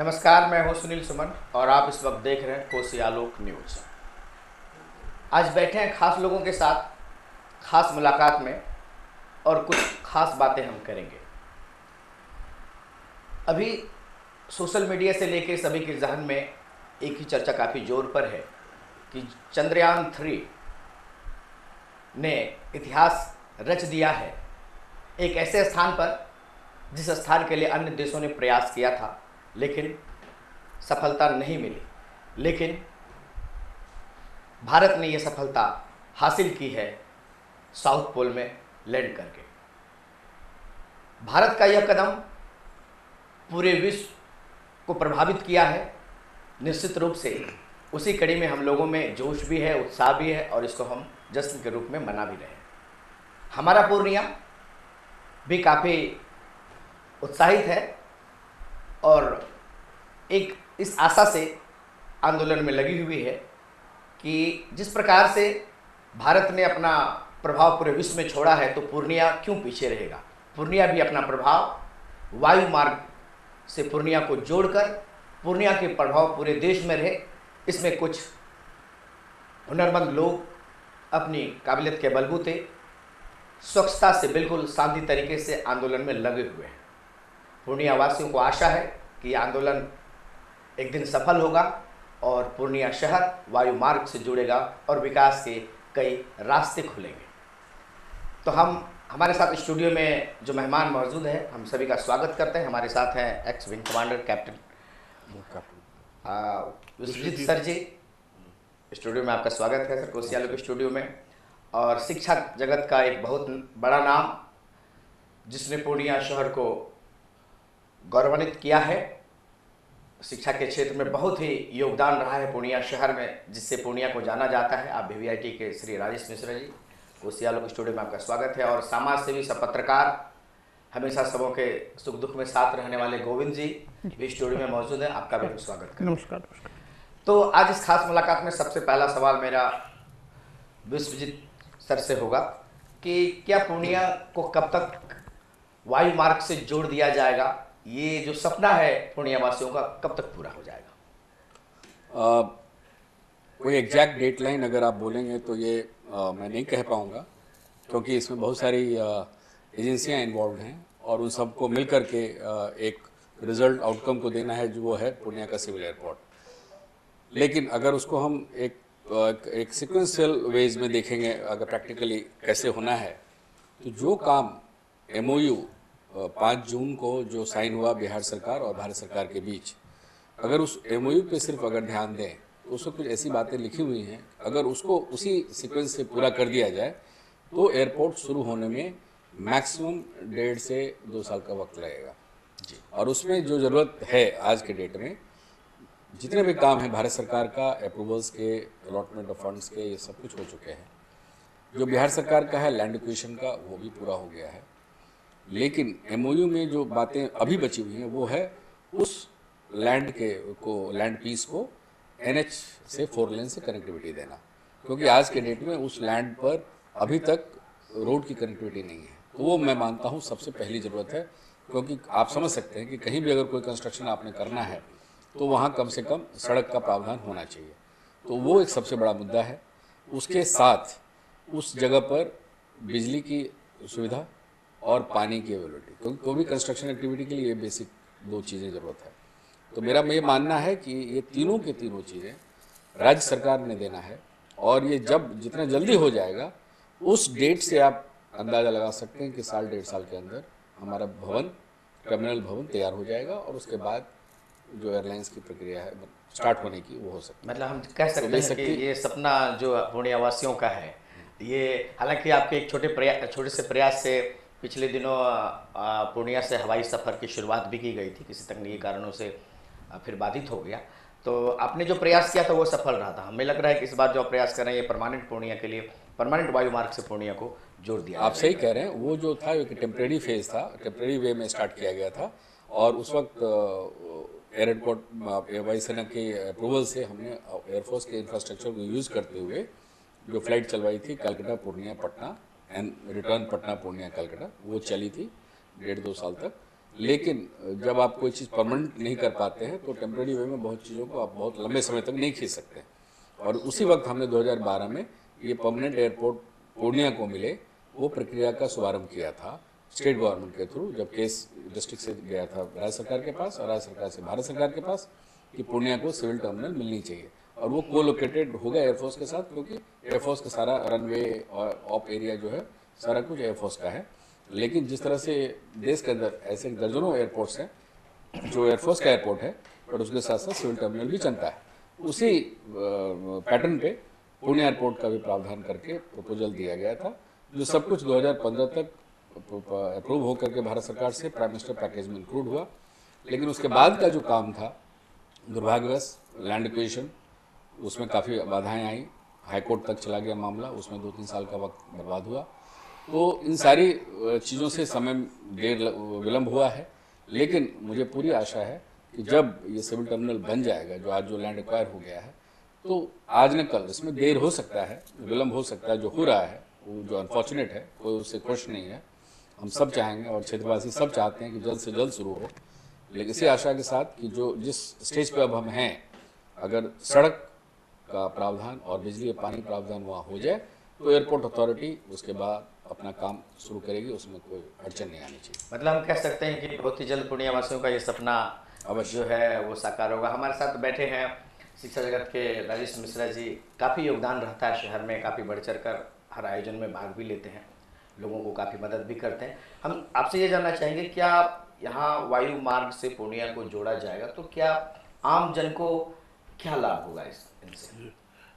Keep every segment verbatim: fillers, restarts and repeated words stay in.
नमस्कार, मैं हूं सुनील सुमन और आप इस वक्त देख रहे हैं कोसी आलोक न्यूज। आज बैठे हैं खास लोगों के साथ, खास मुलाकात में, और कुछ खास बातें हम करेंगे। अभी सोशल मीडिया से लेकर सभी के जहन में एक ही चर्चा काफ़ी जोर पर है कि चंद्रयान थ्री ने इतिहास रच दिया है एक ऐसे स्थान पर जिस स्थान के लिए अन्य देशों ने प्रयास किया था लेकिन सफलता नहीं मिली। लेकिन भारत ने यह सफलता हासिल की है साउथ पोल में लैंड करके। भारत का यह कदम पूरे विश्व को प्रभावित किया है। निश्चित रूप से उसी कड़ी में हम लोगों में जोश भी है, उत्साह भी है और इसको हम जश्न के रूप में मना भी रहे हैं। हमारा पूर्णिया भी काफ़ी उत्साहित है और एक इस आशा से आंदोलन में लगी हुई है कि जिस प्रकार से भारत ने अपना प्रभाव पूरे विश्व में छोड़ा है तो पूर्णिया क्यों पीछे रहेगा। पूर्णिया भी अपना प्रभाव वायु मार्ग से पूर्णिया को जोड़कर पूर्णिया के प्रभाव पूरे देश में रहे। इसमें कुछ हुनरमंद लोग अपनी काबिलियत के बलबूते स्वच्छता से बिल्कुल शांति तरीके से आंदोलन में लगे हुए हैं। पूर्णिया वासियों को आशा है कि यह आंदोलन एक दिन सफल होगा और पूर्णिया शहर वायु मार्ग से जुड़ेगा और विकास के कई रास्ते खुलेंगे। तो हम हमारे साथ स्टूडियो में जो मेहमान मौजूद हैं हम सभी का स्वागत करते हैं। हमारे साथ हैं ex wing commander captain Vishwajit sir ji. Studio में आपका स्वागत है सर, कोसी आलोक के स्टूडियो में। और शिक्षा जगत का एक बहुत बड़ा नाम जिसने पूर्णिया शहर को गौरवान्वित किया है, शिक्षा के क्षेत्र में बहुत ही योगदान रहा है पूर्णिया शहर में, जिससे पूर्णिया को जाना जाता है। आप वीवीआईटी के श्री राजेश मिश्रा जी, कोसी आलोक स्टूडियो में आपका स्वागत है। और समाज सेवी सब पत्रकार, हमेशा सबों के सुख दुख में साथ रहने वाले गोविंद जी भी स्टूडियो में मौजूद हैं, आपका भी स्वागत करते हैं। नमस्कार नमस्कार। तो आज इस खास मुलाकात में सबसे पहला सवाल मेरा विश्वजीत सर से होगा कि क्या पूर्णिया को कब तक वायु मार्ग से जोड़ दिया जाएगा? ये जो सपना है पूर्णिया वासियों का कब तक पूरा हो जाएगा? आ, कोई एग्जैक्ट डेट लाइन अगर आप बोलेंगे तो ये आ, मैं नहीं कह पाऊँगा, क्योंकि इसमें बहुत सारी एजेंसियां इन्वॉल्व हैं और उन सबको मिल कर के आ, एक रिजल्ट आउटकम को देना है, जो वो है पूर्णिया का सिविल एयरपोर्ट। लेकिन अगर उसको हम एक एक सिक्वेंशियल वेज में देखेंगे, अगर प्रैक्टिकली कैसे होना है, तो जो काम एमओयू पाँच जून को जो साइन हुआ बिहार सरकार और भारत सरकार के बीच, अगर उस एमओयू पे सिर्फ अगर ध्यान दें तो उसमें कुछ ऐसी बातें लिखी हुई हैं, अगर उसको उसी सीक्वेंस से पूरा कर दिया जाए तो एयरपोर्ट शुरू होने में मैक्सिमम डेढ़ से दो साल का वक्त लगेगा जी। और उसमें जो ज़रूरत है आज के डेट में, जितने भी काम हैं भारत सरकार का, अप्रूवल्स के, अलॉटमेंट ऑफ फंड्स के, ये सब कुछ हो चुके हैं। जो बिहार सरकार का है लैंड एक्विजिशन का, वो भी पूरा हो गया है। लेकिन एमओयू में जो बातें अभी बची हुई हैं वो है उस लैंड के को लैंड पीस को एनएच से फोर लेन से कनेक्टिविटी देना, क्योंकि आज के डेट में उस लैंड पर अभी तक रोड की कनेक्टिविटी नहीं है। तो वो मैं मानता हूँ सबसे पहली ज़रूरत है, क्योंकि आप समझ सकते हैं कि कहीं भी अगर कोई कंस्ट्रक्शन आपने करना है तो वहाँ कम से कम सड़क का प्रावधान होना चाहिए। तो वो एक सबसे बड़ा मुद्दा है। उसके साथ उस जगह पर बिजली की सुविधा और पानी की अवेलेबिलिटी, क्योंकि कोई भी कंस्ट्रक्शन एक्टिविटी के लिए ये बेसिक दो चीज़ें ज़रूरत है। तो मेरा ये मानना है कि ये तीनों के तीनों चीज़ें राज्य सरकार ने देना है, और ये जब जितना जल्दी हो जाएगा उस डेट से आप अंदाज़ा लगा सकते हैं कि साल डेढ़ साल के अंदर हमारा भवन, टर्मिनल भवन तैयार हो जाएगा और उसके बाद जो एयरलाइंस की प्रक्रिया है स्टार्ट होने की वो हो सकती है। मतलब हम कह सकते हैं कि ये सपना जो पूर्णिया वासियों का है, ये हालांकि आपके एक छोटे प्रयास छोटे से प्रयास से पिछले दिनों पूर्णिया से हवाई सफ़र की शुरुआत भी की गई थी, किसी तकनीकी कारणों से फिर बाधित हो गया। तो आपने जो प्रयास किया था वो सफल रहा था। हमें लग रहा है कि इस बार जो आप प्रयास कर रहे हैं ये परमानेंट पूर्णिया के लिए, परमानेंट वायु मार्ग से पूर्णिया को जोड़ दिया। आप सही कह रहे हैं, वो जो था एक टेम्प्रेरी फेज था, टेम्प्रेरी वे में स्टार्ट किया गया था, और उस वक्त एयरपोर्ट वायुसेना के अप्रूवल से हमने एयरफोर्स के इंफ्रास्ट्रक्चर को यूज़ करते हुए जो फ्लाइट चलवाई थी कलकत्ता पूर्णिया पटना एंड रिटर्न पटना पूर्णिया कलकत्ता, वो चली थी डेढ़ दो साल तक। लेकिन जब आप कोई चीज़ परमानेंट नहीं कर पाते हैं तो टेम्प्रेरी वे में बहुत चीज़ों को आप बहुत लंबे समय तक नहीं खींच सकते। और उसी वक्त हमने दो हज़ार बारह में ये परमानेंट एयरपोर्ट पूर्णिया को मिले, वो प्रक्रिया का शुभारंभ किया था स्टेट गवर्नमेंट के थ्रू, जब केस डिस्ट्रिक्ट से गया था राज्य सरकार के पास और राज्य सरकार से भारत सरकार के पास कि पूर्णिया को सिविल टर्मिनल मिलनी चाहिए। और वो को लोकेटेड होगा एयरफोर्स के साथ, क्योंकि एयरफोर्स का सारा रनवे और ऑप एरिया जो है सारा कुछ एयरफोर्स का है। लेकिन जिस तरह से देश के अंदर ऐसे दर्जनों एयरपोर्ट्स हैं जो एयरफोर्स का एयरपोर्ट है, पर उसके साथ साथ सिविल टर्मिनल भी चलता है, उसी पैटर्न पे पूर्णिया एयरपोर्ट का भी प्रावधान करके प्रपोजल दिया गया था, जो सब कुछ दो हज़ार पंद्रह तक अप्रूव होकर के भारत सरकार से प्राइम मिनिस्टर पैकेज में इंक्लूड हुआ। लेकिन उसके बाद का जो काम था, दुर्भाग्यवश लैंड एक्विजिशन, उसमें काफ़ी बाधाएं आई, हाईकोर्ट तक चला गया मामला, उसमें दो तीन साल का वक्त बर्बाद हुआ। तो इन सारी चीज़ों से समय देर विलम्ब हुआ है, लेकिन मुझे पूरी आशा है कि जब ये सिविल टर्मिनल बन जाएगा, जो आज जो लैंड एक्वायर हो गया है, तो आज न कल इसमें देर हो सकता है, विलम्ब हो सकता है, जो हो रहा है वो जो अनफॉर्चुनेट है, कोई उससे खुश नहीं है। हम सब चाहेंगे और क्षेत्रवासी सब चाहते हैं कि जल्द से जल्द शुरू हो, लेकिन इसी आशा के साथ कि जो जिस स्टेज पे अब हम हैं, अगर सड़क का प्रावधान और बिजली और पानी प्रावधान वहाँ हो जाए तो एयरपोर्ट अथॉरिटी उसके बाद अपना काम शुरू करेगी, उसमें कोई अड़चन नहीं आनी चाहिए। मतलब हम कह सकते हैं कि बहुत ही जल्द पूर्णिया वासियों का ये सपना अवश्य जो है वो साकार होगा। हमारे साथ बैठे हैं शिक्षा जगत के राजेश मिश्रा जी। काफ़ी योगदान रहता है शहर में, काफ़ी बढ़ चढ़ कर हर आयोजन में भाग भी लेते हैं, लोगों को काफ़ी मदद भी करते हैं। हम आपसे ये जानना चाहेंगे, क्या यहाँ वायु मार्ग से पूर्णिया को जोड़ा जाएगा तो क्या आम जन को क्या लाभ होगा इस इनसे?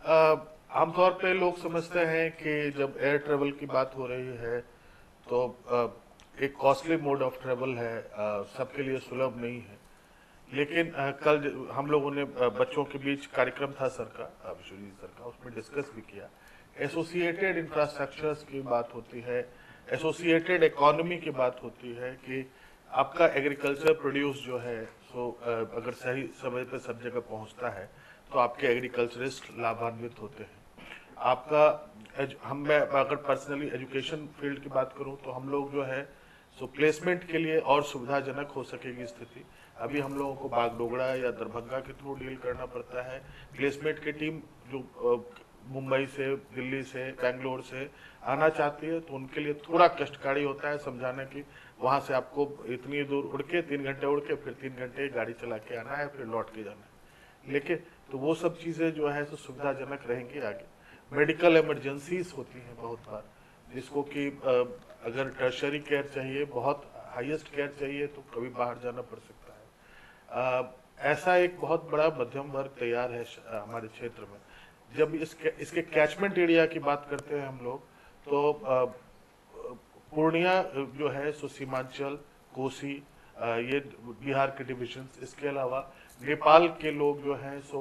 आमतौर पे लोग समझते हैं कि जब एयर ट्रेवल की बात हो रही है तो आ, एक कॉस्टली मोड ऑफ ट्रेवल है, सबके लिए सुलभ नहीं है। लेकिन आ, कल हम लोगों ने आ, बच्चों के बीच कार्यक्रम था सर का, विश्वजीत सर का, उसमें डिस्कस भी किया। एसोसिएटेड इंफ्रास्ट्रक्चर्स की बात होती है, एसोसिएटेड इकोनॉमी की बात होती है कि आपका एग्रीकल्चर प्रोड्यूस जो है सो अगर सही समय पर सब जगह पहुंचता है तो आपके एग्रीकल्चरिस्ट लाभान्वित होते हैं। आपका हम मैं अगर पर्सनली एजुकेशन फील्ड की बात करूं तो हम लोग जो है सो प्लेसमेंट के लिए और सुविधाजनक हो सकेगी स्थिति। अभी हम लोगों को बागडोगरा या दरभंगा के थ्रू डील करना पड़ता है। प्लेसमेंट की टीम जो मुंबई से, दिल्ली से, बेंगलोर से आना चाहती है तो उनके लिए थोड़ा कष्टकारी होता है समझाना कि वहाँ से आपको इतनी दूर उड़ के तीन घंटे उड़ के फिर तीन घंटे गाड़ी चला के आना है, फिर लौट के जाना है। लेकिन तो वो सब चीज़ें जो है तो सुविधाजनक रहेंगी आगे। मेडिकल इमरजेंसीज होती हैं बहुत बार, जिसको कि अगर टर्शरी केयर चाहिए, बहुत हाईएस्ट केयर चाहिए तो कभी बाहर जाना पड़ सकता है। ऐसा एक बहुत बड़ा मध्यम वर्ग तैयार है हमारे क्षेत्र में। जब इसके इसके कैचमेंट एरिया की बात करते हैं हम लोग तो पूर्णिया जो है सो सीमांचल, कोसी, ये बिहार के डिविजन्स, इसके अलावा नेपाल के लोग जो हैं सो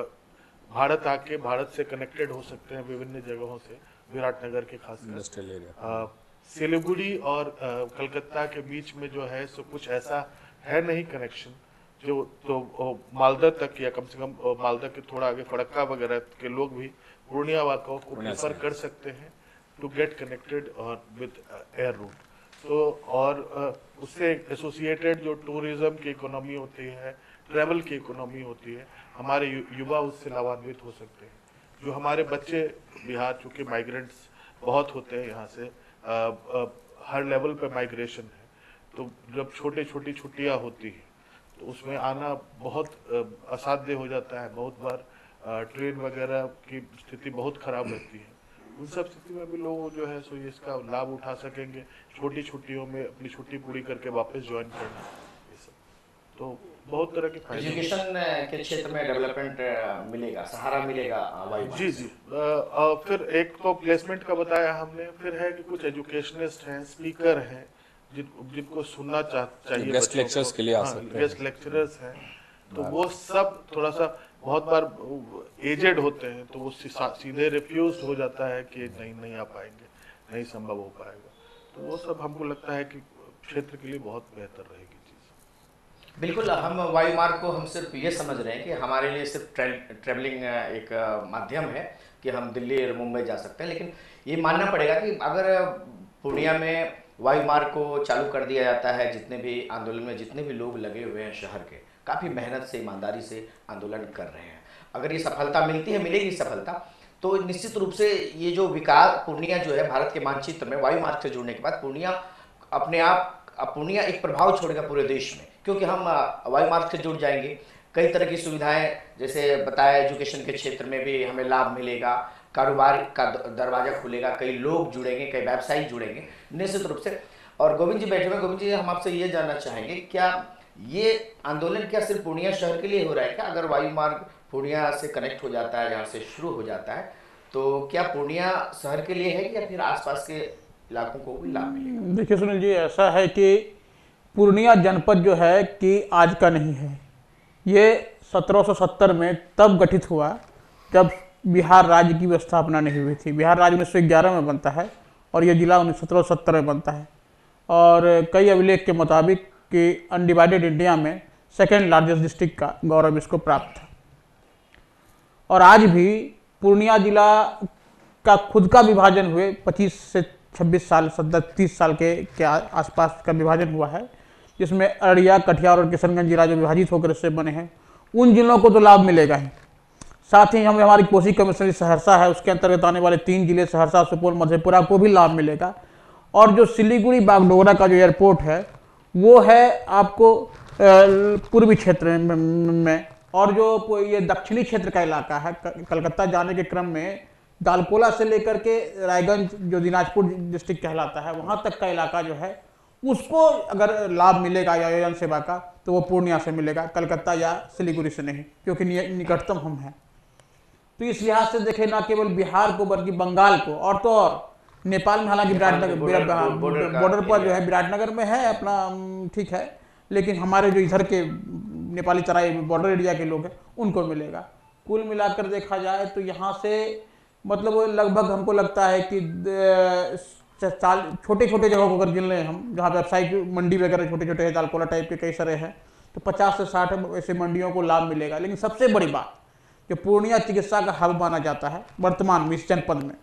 भारत आके भारत से कनेक्टेड हो सकते हैं विभिन्न जगहों से, विराटनगर के खासकर। सिलीगुड़ी और कलकत्ता के बीच में जो है सो कुछ ऐसा है नहीं कनेक्शन, जो तो मालदा तक या कम से कम मालदा के थोड़ा आगे फड़क्का वगैरह के लोग भी पूर्णिया वालों को प्रेफर कर सकते हैं to get connected with air route. तो और उससे एसोसिएटेड जो टूरिज्म की इकोनॉमी होती है, ट्रैवल की इकोनॉमी होती है, हमारे युवा उससे लाभान्वित हो सकते हैं। जो हमारे बच्चे बिहार, चूँकि माइग्रेंट्स बहुत होते हैं यहाँ से, आ, आ, हर लेवल पे माइग्रेशन है, तो जब छोटे छोटी छुट्टियाँ होती हैं तो उसमें आना बहुत असाध्य हो जाता है। बहुत बार ट्रेन वगैरह की स्थिति बहुत खराब रहती है। उन सब स्थिति में भी लोग जो है सो इसका लाभ उठा सकेंगे, छोटी छुट्टियों में अपनी छुट्टी पूरी करके वापस ज्वाइन करना, ये सब तो बहुत तरह के फायदे। एजुकेशन के क्षेत्र में डेवलपमेंट मिलेगा, सहारा मिलेगा वायु जी जी। आ, फिर एक तो प्लेसमेंट का बताया हमने, फिर है कि कुछ एजुकेशनिस्ट हैं, स्पीकर हैं, जिन जिनको सुनना चाह, चाहिए, गेस्ट लेक्चर्स के लिए आ सकते हैं, गेस्ट लेक्चरर्स हैं, तो वो सब थोड़ा सा बहुत बार एजेड होते हैं तो वो सीधे रिफ्यूज हो जाता है कि नहीं नहीं आ पाएंगे, नहीं संभव हो पाएगा। तो वो सब हमको लगता है कि क्षेत्र के लिए बहुत बेहतर रहेगी चीज़। बिल्कुल, हम वायु मार्ग को हम सिर्फ ये समझ रहे हैं कि हमारे लिए सिर्फ ट्रे, ट्रेवलिंग एक माध्यम है कि हम दिल्ली और मुंबई जा सकते हैं, लेकिन ये मानना पड़ेगा कि अगर पूर्णिया में वायु मार्ग को चालू कर दिया जाता है। जितने भी आंदोलन में जितने भी लोग लगे हुए हैं शहर के, काफ़ी मेहनत से ईमानदारी से आंदोलन कर रहे हैं। अगर ये सफलता मिलती है, मिलेगी सफलता, तो निश्चित रूप से ये जो विकास पूर्णिया जो है भारत के मानचित्र में वायु मार्ग से जुड़ने के बाद पूर्णिया अपने आप पूर्णिया एक प्रभाव छोड़ेगा पूरे देश में, क्योंकि हम वायु मार्ग से जुड़ जाएंगे। कई तरह की सुविधाएं, जैसे बताया, एजुकेशन के क्षेत्र में भी हमें लाभ मिलेगा, कारोबार का दरवाजा खुलेगा, कई लोग जुड़ेंगे, कई व्यवसायी जुड़ेंगे निश्चित रूप से। और गोविंद जी बैठे हुए, गोविंद जी हम आपसे ये जानना चाहेंगे, क्या ये आंदोलन क्या सिर्फ पूर्णिया शहर के लिए हो रहा है क्या? अगर वायु मार्ग पूर्णिया से कनेक्ट हो जाता है, जहाँ से शुरू हो जाता है, तो क्या पूर्णिया शहर के लिए है या फिर आसपास के इलाकों को भी लाभ मिलेगा? देखिए सुनील जी, ऐसा है कि पूर्णिया जनपद जो है कि आज का नहीं है। ये सत्रह सौ सत्तर में तब गठित हुआ जब बिहार राज्य की स्थापना नहीं हुई थी। बिहार राज्य उन्नीस सौ ग्यारह में बनता है और ये जिला उन्नीस सत्रह सौ सत्तर में बनता है। और कई अभिलेख के मुताबिक कि अनडिवाइडेड इंडिया में सेकेंड लार्जेस्ट डिस्ट्रिक्ट का गौरव इसको प्राप्त था। और आज भी पूर्णिया जिला का खुद का विभाजन हुए पच्चीस से छब्बीस साल सत्तर तीस साल के के आसपास का विभाजन हुआ है, जिसमें अररिया, कटिहार और किशनगंज जिला जो विभाजित होकर इससे बने हैं, उन जिलों को तो लाभ मिलेगा ही। साथ ही हम हमारी कोसी कमिश्नरी सहरसा है, उसके अंतर्गत आने वाले तीन जिले सहरसा, सुपौल, मधेपुरा को भी लाभ मिलेगा। और जो सिलीगुड़ी बागडोगरा का जो एयरपोर्ट है वो है आपको पूर्वी क्षेत्र में, और जो ये दक्षिणी क्षेत्र का इलाका है, कलकत्ता जाने के क्रम में दालकोला से लेकर के रायगंज जो दिनाजपुर डिस्ट्रिक्ट कहलाता है, वहाँ तक का इलाका जो है, उसको अगर लाभ मिलेगा या आयोजन सेवा का, तो वो पूर्णिया से मिलेगा, कलकत्ता या सिलीगुड़ी से नहीं, क्योंकि निकटतम हम हैं। तो इस लिहाज से देखें, ना केवल बिहार को बल्कि बंगाल को, और तो और नेपाल में, हालांकि विराटनगर बॉर्डर पर जो है विराटनगर में है अपना, ठीक है, लेकिन हमारे जो इधर के नेपाली तराई बॉर्डर एरिया के लोग हैं उनको मिलेगा। कुल मिलाकर देखा जाए तो यहाँ से मतलब लगभग हमको लगता है कि चाल छोटे छोटे जगहों को अगर गिन लें हम, जहाँ व्यावसायिक मंडी वगैरह छोटे छोटे दालकोला टाइप के कई सारे हैं, तो पचास से साठ ऐसे मंडियों को लाभ मिलेगा। लेकिन सबसे बड़ी बात, जो पूर्णिया चिकित्सा का हब माना जाता है वर्तमान में इस जनपद में,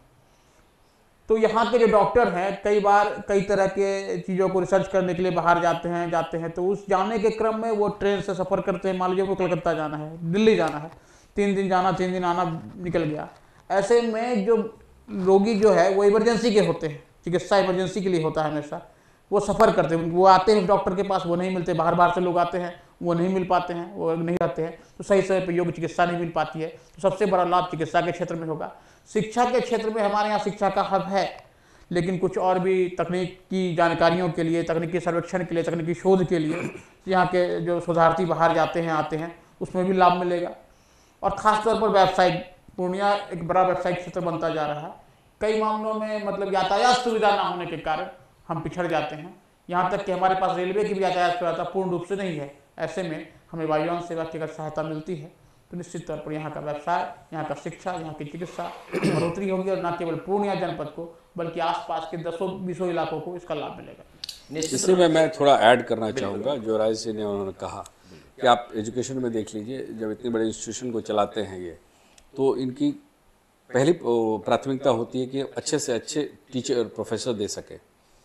तो यहाँ के जो डॉक्टर हैं कई बार कई तरह के चीज़ों को रिसर्च करने के लिए बाहर जाते हैं जाते हैं तो उस जाने के क्रम में वो ट्रेन से सफ़र करते हैं। मान लीजिए वो कलकत्ता जाना है, दिल्ली जाना है, तीन दिन जाना तीन दिन आना निकल गया। ऐसे में जो रोगी जो है वो इमरजेंसी के होते हैं, चिकित्सा इमरजेंसी के लिए होता है हमेशा, वो सफ़र करते हैं, वो आते हैं डॉक्टर के पास, वो नहीं मिलते, बाहर बाहर से लोग आते हैं, वो नहीं मिल पाते हैं, वो नहीं रहते हैं, तो सही समय पर योग्य चिकित्सा नहीं मिल पाती है। तो सबसे बड़ा लाभ चिकित्सा के क्षेत्र में होगा। शिक्षा के क्षेत्र में हमारे यहाँ शिक्षा का हब है, लेकिन कुछ और भी तकनीक की जानकारियों के लिए, तकनीकी सर्वेक्षण के लिए, तकनीकी शोध के लिए यहाँ के जो शोधार्थी बाहर जाते हैं आते हैं, उसमें भी लाभ मिलेगा। और ख़ासतौर पर व्यावसायिक, पूर्णिया एक बड़ा व्यावसायिक क्षेत्र बनता जा रहा है। कई मामलों में मतलब यातायात सुविधा ना होने के कारण हम पिछड़ जाते हैं, यहाँ तक कि हमारे पास रेलवे की भी यातायात सुविधा पूर्ण रूप से नहीं है। ऐसे में हमें वायुयान सेवा की अगर सहायता मिलती है तो निश्चित तौर पर यहाँ का व्यवसाय, यहाँ का शिक्षा, यहाँ की चिकित्सा बढ़ोतरी होगी, और न केवल पूर्णिया जनपद को बल्कि आसपास के दसों बीसों इलाकों को इसका लाभ मिलेगा। इसी में मैं थोड़ा ऐड करना चाहूँगा जो राज सिंह ने उन्होंने कहा कि आप एजुकेशन में देख लीजिए, जब इतने बड़े इंस्टीट्यूशन को चलाते हैं ये, तो इनकी पहली प्राथमिकता होती है कि अच्छे से अच्छे टीचर और प्रोफेसर दे सके।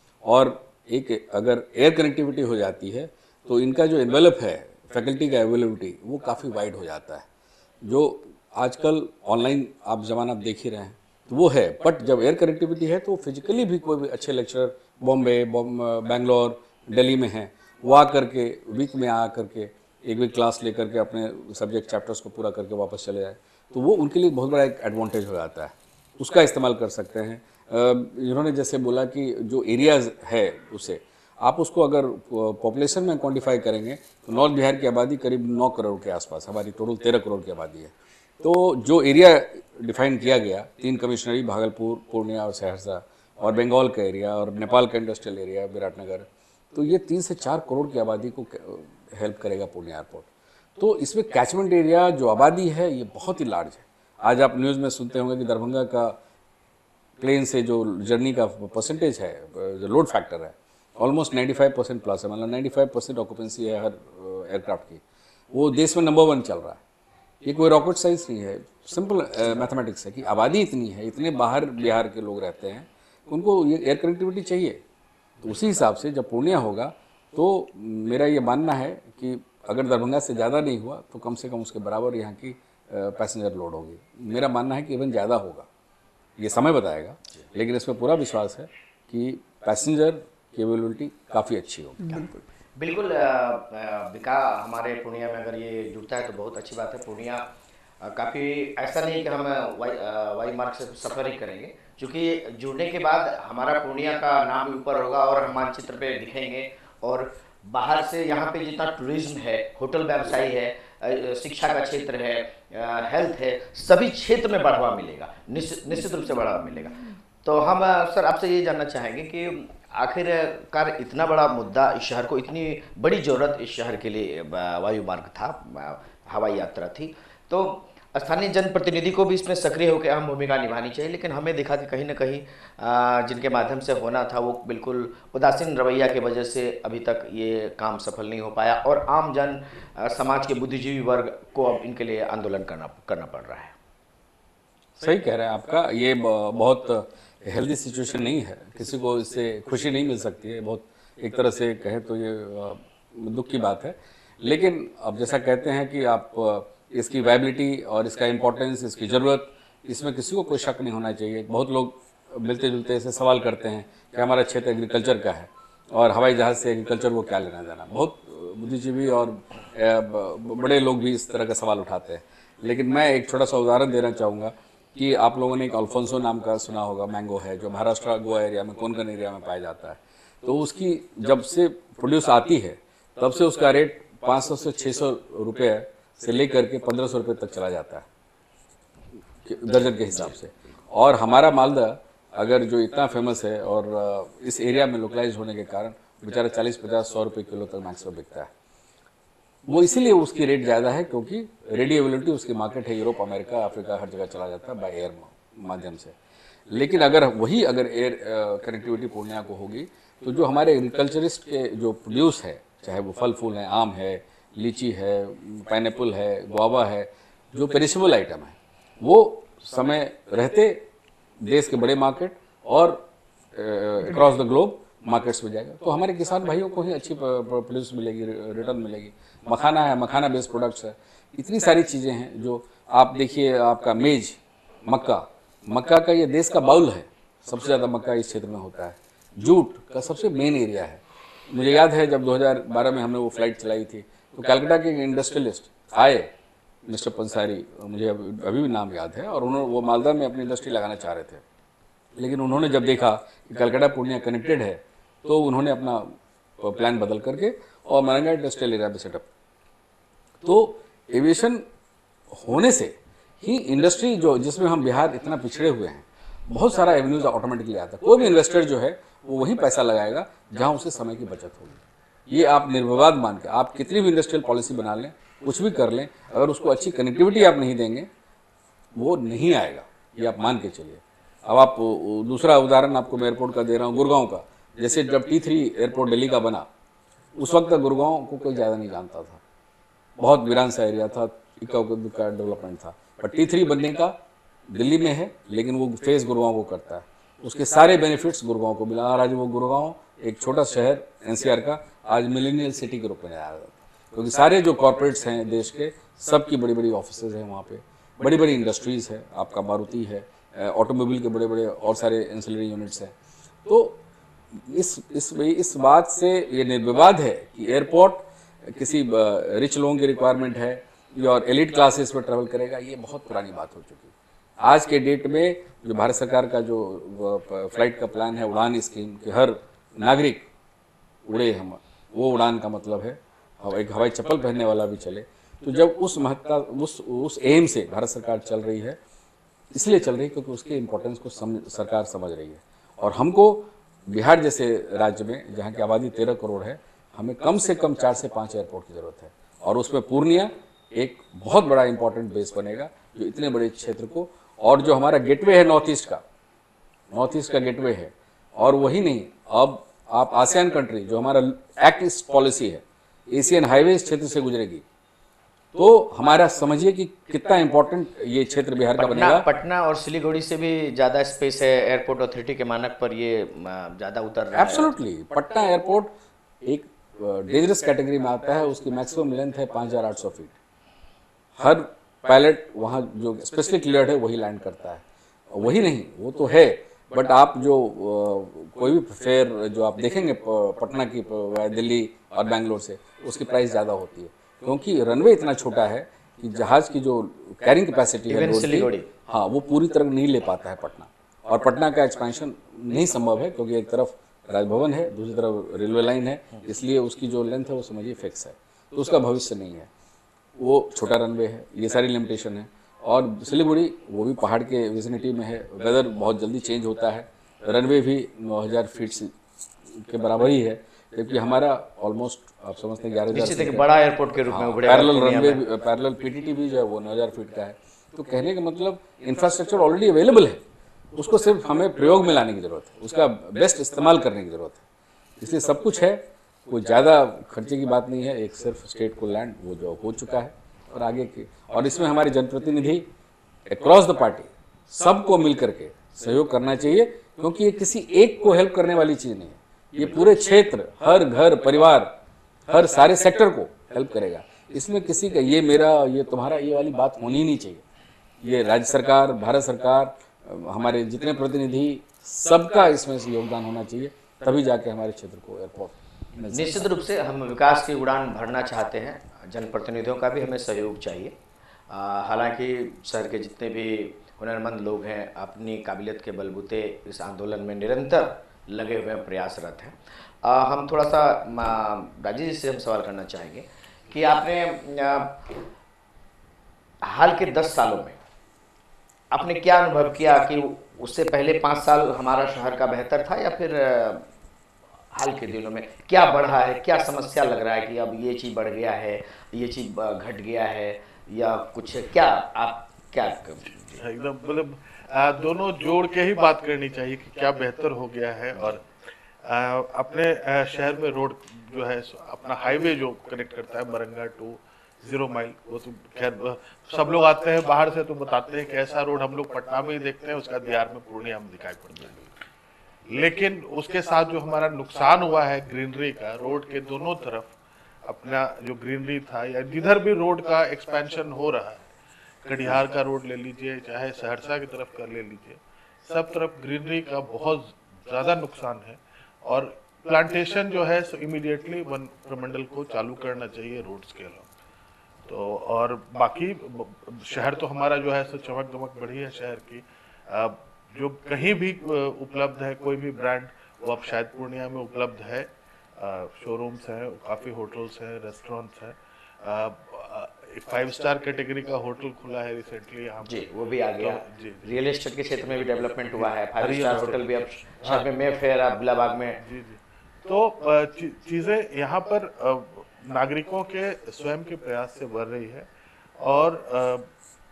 और एक अगर एयर कनेक्टिविटी हो जाती है तो इनका जो एनवेलप है फैकल्टी का अवेलेबिलिटी वो काफ़ी वाइड हो जाता है। जो आजकल ऑनलाइन आप ज़माना देख ही रहे हैं तो वो है, बट जब एयर कनेक्टिविटी है तो फिजिकली भी कोई भी अच्छे लेक्चरर बॉम्बे, बैंगलोर, दिल्ली में हैं, वो आ करके वीक में आ करके एक वीक क्लास लेकर के अपने सब्जेक्ट चैप्टर्स को पूरा करके वापस चले जाए, तो वो उनके लिए बहुत बड़ा एक एडवांटेज हो जाता है। उसका इस्तेमाल कर सकते हैं। इन्होंने जैसे बोला कि जो एरियाज़ है उसे आप उसको अगर पॉपुलेशन में क्वांटिफाई करेंगे तो नॉर्थ बिहार की आबादी करीब नौ करोड़ के आसपास, हमारी टोटल तेरह करोड़ की आबादी है। तो जो एरिया डिफाइन किया गया, तीन कमिश्नरी भागलपुर, पूर्णिया और सहरसा, और बंगाल का एरिया और नेपाल का इंडस्ट्रियल एरिया विराटनगर, तो ये तीन से चार करोड़ की आबादी को हेल्प करेगा पूर्णिया एयरपोर्ट। तो इसमें कैचमेंट एरिया जो आबादी है ये बहुत ही लार्ज है। आज आप न्यूज़ में सुनते होंगे कि दरभंगा का प्लेन से जो जर्नी का परसेंटेज है, जो लोड फैक्टर है, ऑलमोस्ट पचानवे परसेंट प्लस है, मतलब पचानवे परसेंट ऑक्यूपेंसी है हर एयरक्राफ्ट की। वो देश में नंबर वन चल रहा है। ये कोई रॉकेट साइंस नहीं है, सिंपल मैथमेटिक्स है कि आबादी इतनी है, इतने बाहर बिहार के लोग रहते हैं, उनको ये एयर कनेक्टिविटी चाहिए। तो उसी हिसाब से जब पूर्णिया होगा तो मेरा ये मानना है कि अगर दरभंगा से ज़्यादा नहीं हुआ तो कम से कम उसके बराबर यहाँ की पैसेंजर लोड होगी। मेरा मानना है कि इवन ज़्यादा होगा, ये समय बताएगा, लेकिन इसमें पूरा विश्वास है कि पैसेंजर की अवेलेबिलिटी काफ़ी अच्छी होगी। बिल्कुल विका हमारे पूर्णिया में अगर ये जुड़ता है तो बहुत अच्छी बात है। पूर्णिया काफ़ी ऐसा नहीं कि हम वाई वाई मार्ग से सफ़र ही करेंगे, क्योंकि जुड़ने के बाद हमारा पूर्णिया का नाम भी ऊपर होगा और हम मानचित्र पे दिखेंगे, और बाहर से यहाँ पे जितना टूरिज्म है, होटल व्यवसाय है, शिक्षा का क्षेत्र है, हेल्थ है, सभी क्षेत्र में बढ़ावा मिलेगा, निश्चित निश्चित रूप से बढ़ावा मिलेगा। तो हम सर आपसे ये जानना चाहेंगे कि आखिरकार इतना बड़ा मुद्दा इस शहर को, इतनी बड़ी ज़रूरत इस शहर के लिए वायु मार्ग था, हवाई यात्रा थी, तो स्थानीय जनप्रतिनिधि को भी इसमें सक्रिय होकर अहम भूमिका निभानी चाहिए। लेकिन हमें दिखा कि कहीं ना कहीं जिनके माध्यम से होना था वो बिल्कुल उदासीन रवैया की वजह से अभी तक ये काम सफल नहीं हो पाया, और आम जन समाज के बुद्धिजीवी वर्ग को अब इनके लिए आंदोलन करना करना पड़ रहा है। सही कह रहे हैं आपका, ये बहुत हेल्दी सिचुएशन नहीं है, किसी को इससे खुशी नहीं मिल सकती है, बहुत एक तरह से कहें तो ये दुख की बात है। लेकिन अब जैसा कहते हैं कि आप इसकी वायबिलिटी और इसका इम्पोर्टेंस, इसकी ज़रूरत, इसमें किसी को कोई शक नहीं होना चाहिए। बहुत लोग मिलते जुलते ऐसे सवाल करते हैं कि हमारा क्षेत्र एग्रीकल्चर का है और हवाई जहाज़ से एग्रीकल्चर को क्या लेना देना। बहुत बुद्धिजीवी और बड़े लोग भी इस तरह का सवाल उठाते हैं। लेकिन मैं एक छोटा सा उदाहरण देना चाहूँगा कि आप लोगों ने एक अल्फोंसो नाम का सुना होगा, मैंगो है जो महाराष्ट्र गोवा एरिया में, कोंकण एरिया में पाया जाता है। तो उसकी जब से प्रोड्यूस आती है तब से उसका रेट पाँच सौ से छः सौ रुपये से लेकर के पंद्रह सौ रुपये तक चला जाता है दर्जन के हिसाब से। और हमारा मालदा अगर जो इतना फेमस है और इस एरिया में लोकलाइज होने के कारण बेचारा चालीस पचास सौ रुपये किलो तक मैक्सिमम बिकता है। वो इसीलिए उसकी रेट ज़्यादा है क्योंकि रेडी अवेलेबिलिटी उसकी मार्केट है, यूरोप, अमेरिका, अफ्रीका, हर जगह चला जाता है बाय एयर माध्यम से। लेकिन अगर वही अगर एयर कनेक्टिविटी पूर्णिया को होगी तो जो हमारे एग्रीकल्चरिस्ट के जो प्रोड्यूस है, चाहे वो फल फूल हैं, आम है, लीची है, पाइनएप्पल है, गुआवा है, जो पेरिशेबल आइटम है, वो समय रहते देश के बड़े मार्केट और अक्रॉस द ग्लोब मार्केट्स में जाएगा। तो हमारे किसान भाइयों को ही अच्छी प्रोड्यूस मिलेगी, रिटर्न मिलेगी। मखाना है, मखाना बेस्ड प्रोडक्ट्स है, इतनी सारी चीज़ें हैं जो आप देखिए। आपका मेज, मक्का, मक्का का ये देश का बाउल है, सबसे ज़्यादा मक्का इस क्षेत्र में होता है। जूट का सबसे मेन एरिया है। मुझे याद है जब दो हज़ार बारह में हमने वो फ्लाइट चलाई थी तो कलकत्ता के इंडस्ट्रियलिस्ट आए, मिस्टर पंसारी, मुझे अभी भी नाम याद है, और उन्होंने वो मालदा में अपनी इंडस्ट्री लगाना चाह रहे थे। लेकिन उन्होंने जब देखा कि कलकत्ता पूर्णिया कनेक्टेड है तो उन्होंने अपना प्लान बदल करके और मरंगा इंडस्ट्रियल एरिया में सेटअप। तो एविएशन होने से ही इंडस्ट्री जो जिसमें हम बिहार इतना पिछड़े हुए हैं, बहुत सारा एवेन्यूज ऑटोमेटिकली आता है। कोई भी इन्वेस्टर जो है वो वही पैसा लगाएगा जहां उसे समय की बचत होगी। ये आप निर्विवाद मान के आप कितनी भी इंडस्ट्रियल पॉलिसी बना लें, कुछ भी कर लें, अगर उसको अच्छी कनेक्टिविटी आप नहीं देंगे वो नहीं आएगा, ये आप मान के चलिए। अब आप दूसरा उदाहरण आपको मैं एयरपोर्ट का दे रहा हूँ, गुड़गांव का। जैसे जब टी थ्री एयरपोर्ट दिल्ली का बना, उस वक्त गुड़गांव को कोई ज़्यादा नहीं जानता था, बहुत वीरान सा एरिया था, इक्का दुक्का डेवलपमेंट था। पर टी थ्री बनने का दिल्ली में है, लेकिन वो फेस गुड़गांव को करता है, उसके सारे बेनिफिट्स गुड़गांव को मिला। और आज वो गुड़गांव एक छोटा शहर एनसीआर का आज मिलेनियल सिटी के रूप में आया था, क्योंकि सारे जो कॉर्पोरेट्स हैं देश के, सबकी बड़ी बड़ी ऑफिसेज हैं वहाँ पे, बड़ी बड़ी इंडस्ट्रीज है, आपका मारुति है, ऑटोमोबाइल के बड़े बड़े और सारे एंसिलरी यूनिट्स हैं। तो इस इस इस बात से ये निर्विवाद है कि एयरपोर्ट किसी रिच लोगों की रिक्वायरमेंट है और एलिट क्लासेस में ट्रैवल करेगा, ये बहुत पुरानी बात हो चुकी है। आज के डेट में जो भारत सरकार का जो फ्लाइट का प्लान है, उड़ान स्कीम, कि हर नागरिक उड़े, हम वो उड़ान का मतलब है एक हवाई चप्पल पहनने वाला भी चले। तो जब उस महत्ता उस उस एम से भारत सरकार चल रही है, इसलिए चल रही है क्योंकि उसके इम्पोर्टेंस को समझ सरकार समझ रही है। और हमको बिहार जैसे राज्य में जहाँ की आबादी तेरह करोड़ है, हमें कम से कम चार से पाँच एयरपोर्ट की ज़रूरत है, और उसमें पूर्णिया एक बहुत बड़ा इंपॉर्टेंट बेस बनेगा जो इतने बड़े क्षेत्र को, और जो हमारा गेटवे है नॉर्थ ईस्ट का, नॉर्थ ईस्ट का गेटवे है। और वही नहीं, अब आप आसियान कंट्री जो हमारा एक्ट ईस्ट पॉलिसी है, एशियन हाईवे क्षेत्र से गुजरेगी, तो हमारा समझिए कि कितना इंपॉर्टेंट ये क्षेत्र बिहार का पटना बनेगा। पटना और सिलीगुड़ी से भी ज़्यादा स्पेस है एयरपोर्ट अथॉरिटी के मानक पर, ये अ, ज़्यादा उतर रहा है। एब्सोल्युटली, पटना एयरपोर्ट एक डेंजरस कैटेगरी में आता है, उसकी मैक्सिमम लेंथ है पाँच हज़ार आठ सौ फीट। हर पायलट वहाँ जो स्पेशली क्लियर्ड है वही लैंड करता है। वही नहीं, वो तो है, बट आप जो अ, कोई भी फेयर जो आप देखेंगे प- पटना की प- दिल्ली और बैंगलोर से, उसकी प्राइस ज़्यादा होती है, क्योंकि रनवे इतना छोटा है कि जहाज की जो कैरिंग कैपेसिटी है Even लोड सिलीगुड़ी। की, हाँ, वो पूरी तरह नहीं ले पाता है पटना। और पटना का एक्सपेंशन नहीं संभव है, क्योंकि एक तरफ राजभवन है, दूसरी तरफ रेलवे लाइन है, इसलिए उसकी जो लेंथ है वो समझिए फिक्स है, तो उसका भविष्य नहीं है। वो छोटा रनवे है, ये सारी लिमिटेशन है। और सिलीगुड़ी वो भी पहाड़ के विसिनिटी में है, वेदर बहुत जल्दी चेंज होता है, रनवे भी नौ हज़ार फीट से के बराबर ही है, जबकि हमारा ऑलमोस्ट आप समझते हैं ग्यारह निश्चित है कि हज़ार बड़ा एयरपोर्ट के रूप में उभरेगा पैरेलल पूर्णिया रनवे, में। पैरेलल पीटीटी भी जो है वो नौ हज़ार फीट का है। तो कहने का मतलब इंफ्रास्ट्रक्चर ऑलरेडी अवेलेबल है, उसको सिर्फ हमें प्रयोग में लाने की जरूरत है, उसका बेस्ट इस्तेमाल करने की जरूरत है। इसलिए सब कुछ है, कोई ज़्यादा खर्चे की बात नहीं है, एक सिर्फ स्टेट को लैंड वो जो हो चुका है और आगे की, और इसमें हमारे जनप्रतिनिधि अक्रॉस द पार्टी सबको मिल करके सहयोग करना चाहिए, क्योंकि ये किसी एक को हेल्प करने वाली चीज़ नहीं है, ये पूरे क्षेत्र, हर घर परिवार, हर सारे सेक्टर को हेल्प करेगा। इसमें किसी का ये मेरा ये तुम्हारा ये वाली बात होनी ही नहीं चाहिए। ये राज्य सरकार, भारत सरकार, हमारे जितने प्रतिनिधि, सबका इसमें से योगदान होना चाहिए, तभी जाके हमारे क्षेत्र को एयरपोर्ट मिल सकता है। निश्चित रूप से हम विकास की उड़ान भरना चाहते हैं, जनप्रतिनिधियों का भी हमें सहयोग चाहिए। आ, हालांकि शहर के जितने भी हुनरमंद लोग हैं अपनी काबिलियत के बलबूते इस आंदोलन में निरंतर लगे हुए हैं, प्रयासरत हैं। आ, हम थोड़ा सा मा- राजीव जी से हम सवाल करना चाहेंगे कि आपने आ, हाल के दस सालों में आपने क्या अनुभव किया कि उससे पहले पाँच साल हमारा शहर का बेहतर था, या फिर आ, हाल के दिनों में क्या बढ़ा है, क्या समस्या लग रहा है कि अब ये चीज़ बढ़ गया है, ये चीज़ घट गया है, या कुछ क्या आप क्या एकदम मतलब आ, दोनों जोड़ के ही बात करनी चाहिए कि क्या बेहतर हो गया है। और आ, अपने आ, शहर में रोड जो है सो अपना हाईवे जो कनेक्ट करता है मरंगा टू जीरो माइल, वो तो खैर सब लोग आते हैं बाहर से तो बताते हैं कि ऐसा रोड हम लोग पटना में ही देखते हैं, उसका बिहार में पूर्णिया में दिखाई पड़ता है। लेकिन उसके साथ जो हमारा नुकसान हुआ है ग्रीनरी का, रोड के दोनों तरफ अपना जो ग्रीनरी था, या जिधर भी रोड का एक्सपेंशन हो रहा है, कटिहार का रोड ले लीजिए, चाहे सहरसा की तरफ का ले लीजिए, सब तरफ ग्रीनरी का बहुत ज़्यादा नुकसान है। और प्लांटेशन जो है सो इमीडिएटली वन प्रमंडल को चालू करना चाहिए रोड्स के अलावा। तो और बाकी शहर तो हमारा जो है सो चमक दमक बढ़ी है शहर की। अब जो कहीं भी उपलब्ध है कोई भी ब्रांड, वो अब शायद पूर्णिया में उपलब्ध है। शोरूम्स हैं, काफ़ी होटल्स हैं, रेस्टोरेंट्स हैं। एक फाइव स्टार कैटेगरी का होटल खुला है रिसेंटली यहाँ जी, वो भी आ गया। तो, जी, रियल एस्टेट के क्षेत्र में भी डेवलपमेंट हुआ है, five real star estate. Hotel भी अब शहर में मे फेयर अब्दुल्लाबाग में। जी जी तो अ, ची- चीजें यहाँ पर अ, नागरिकों के स्वयं के प्रयास से बढ़ रही है, और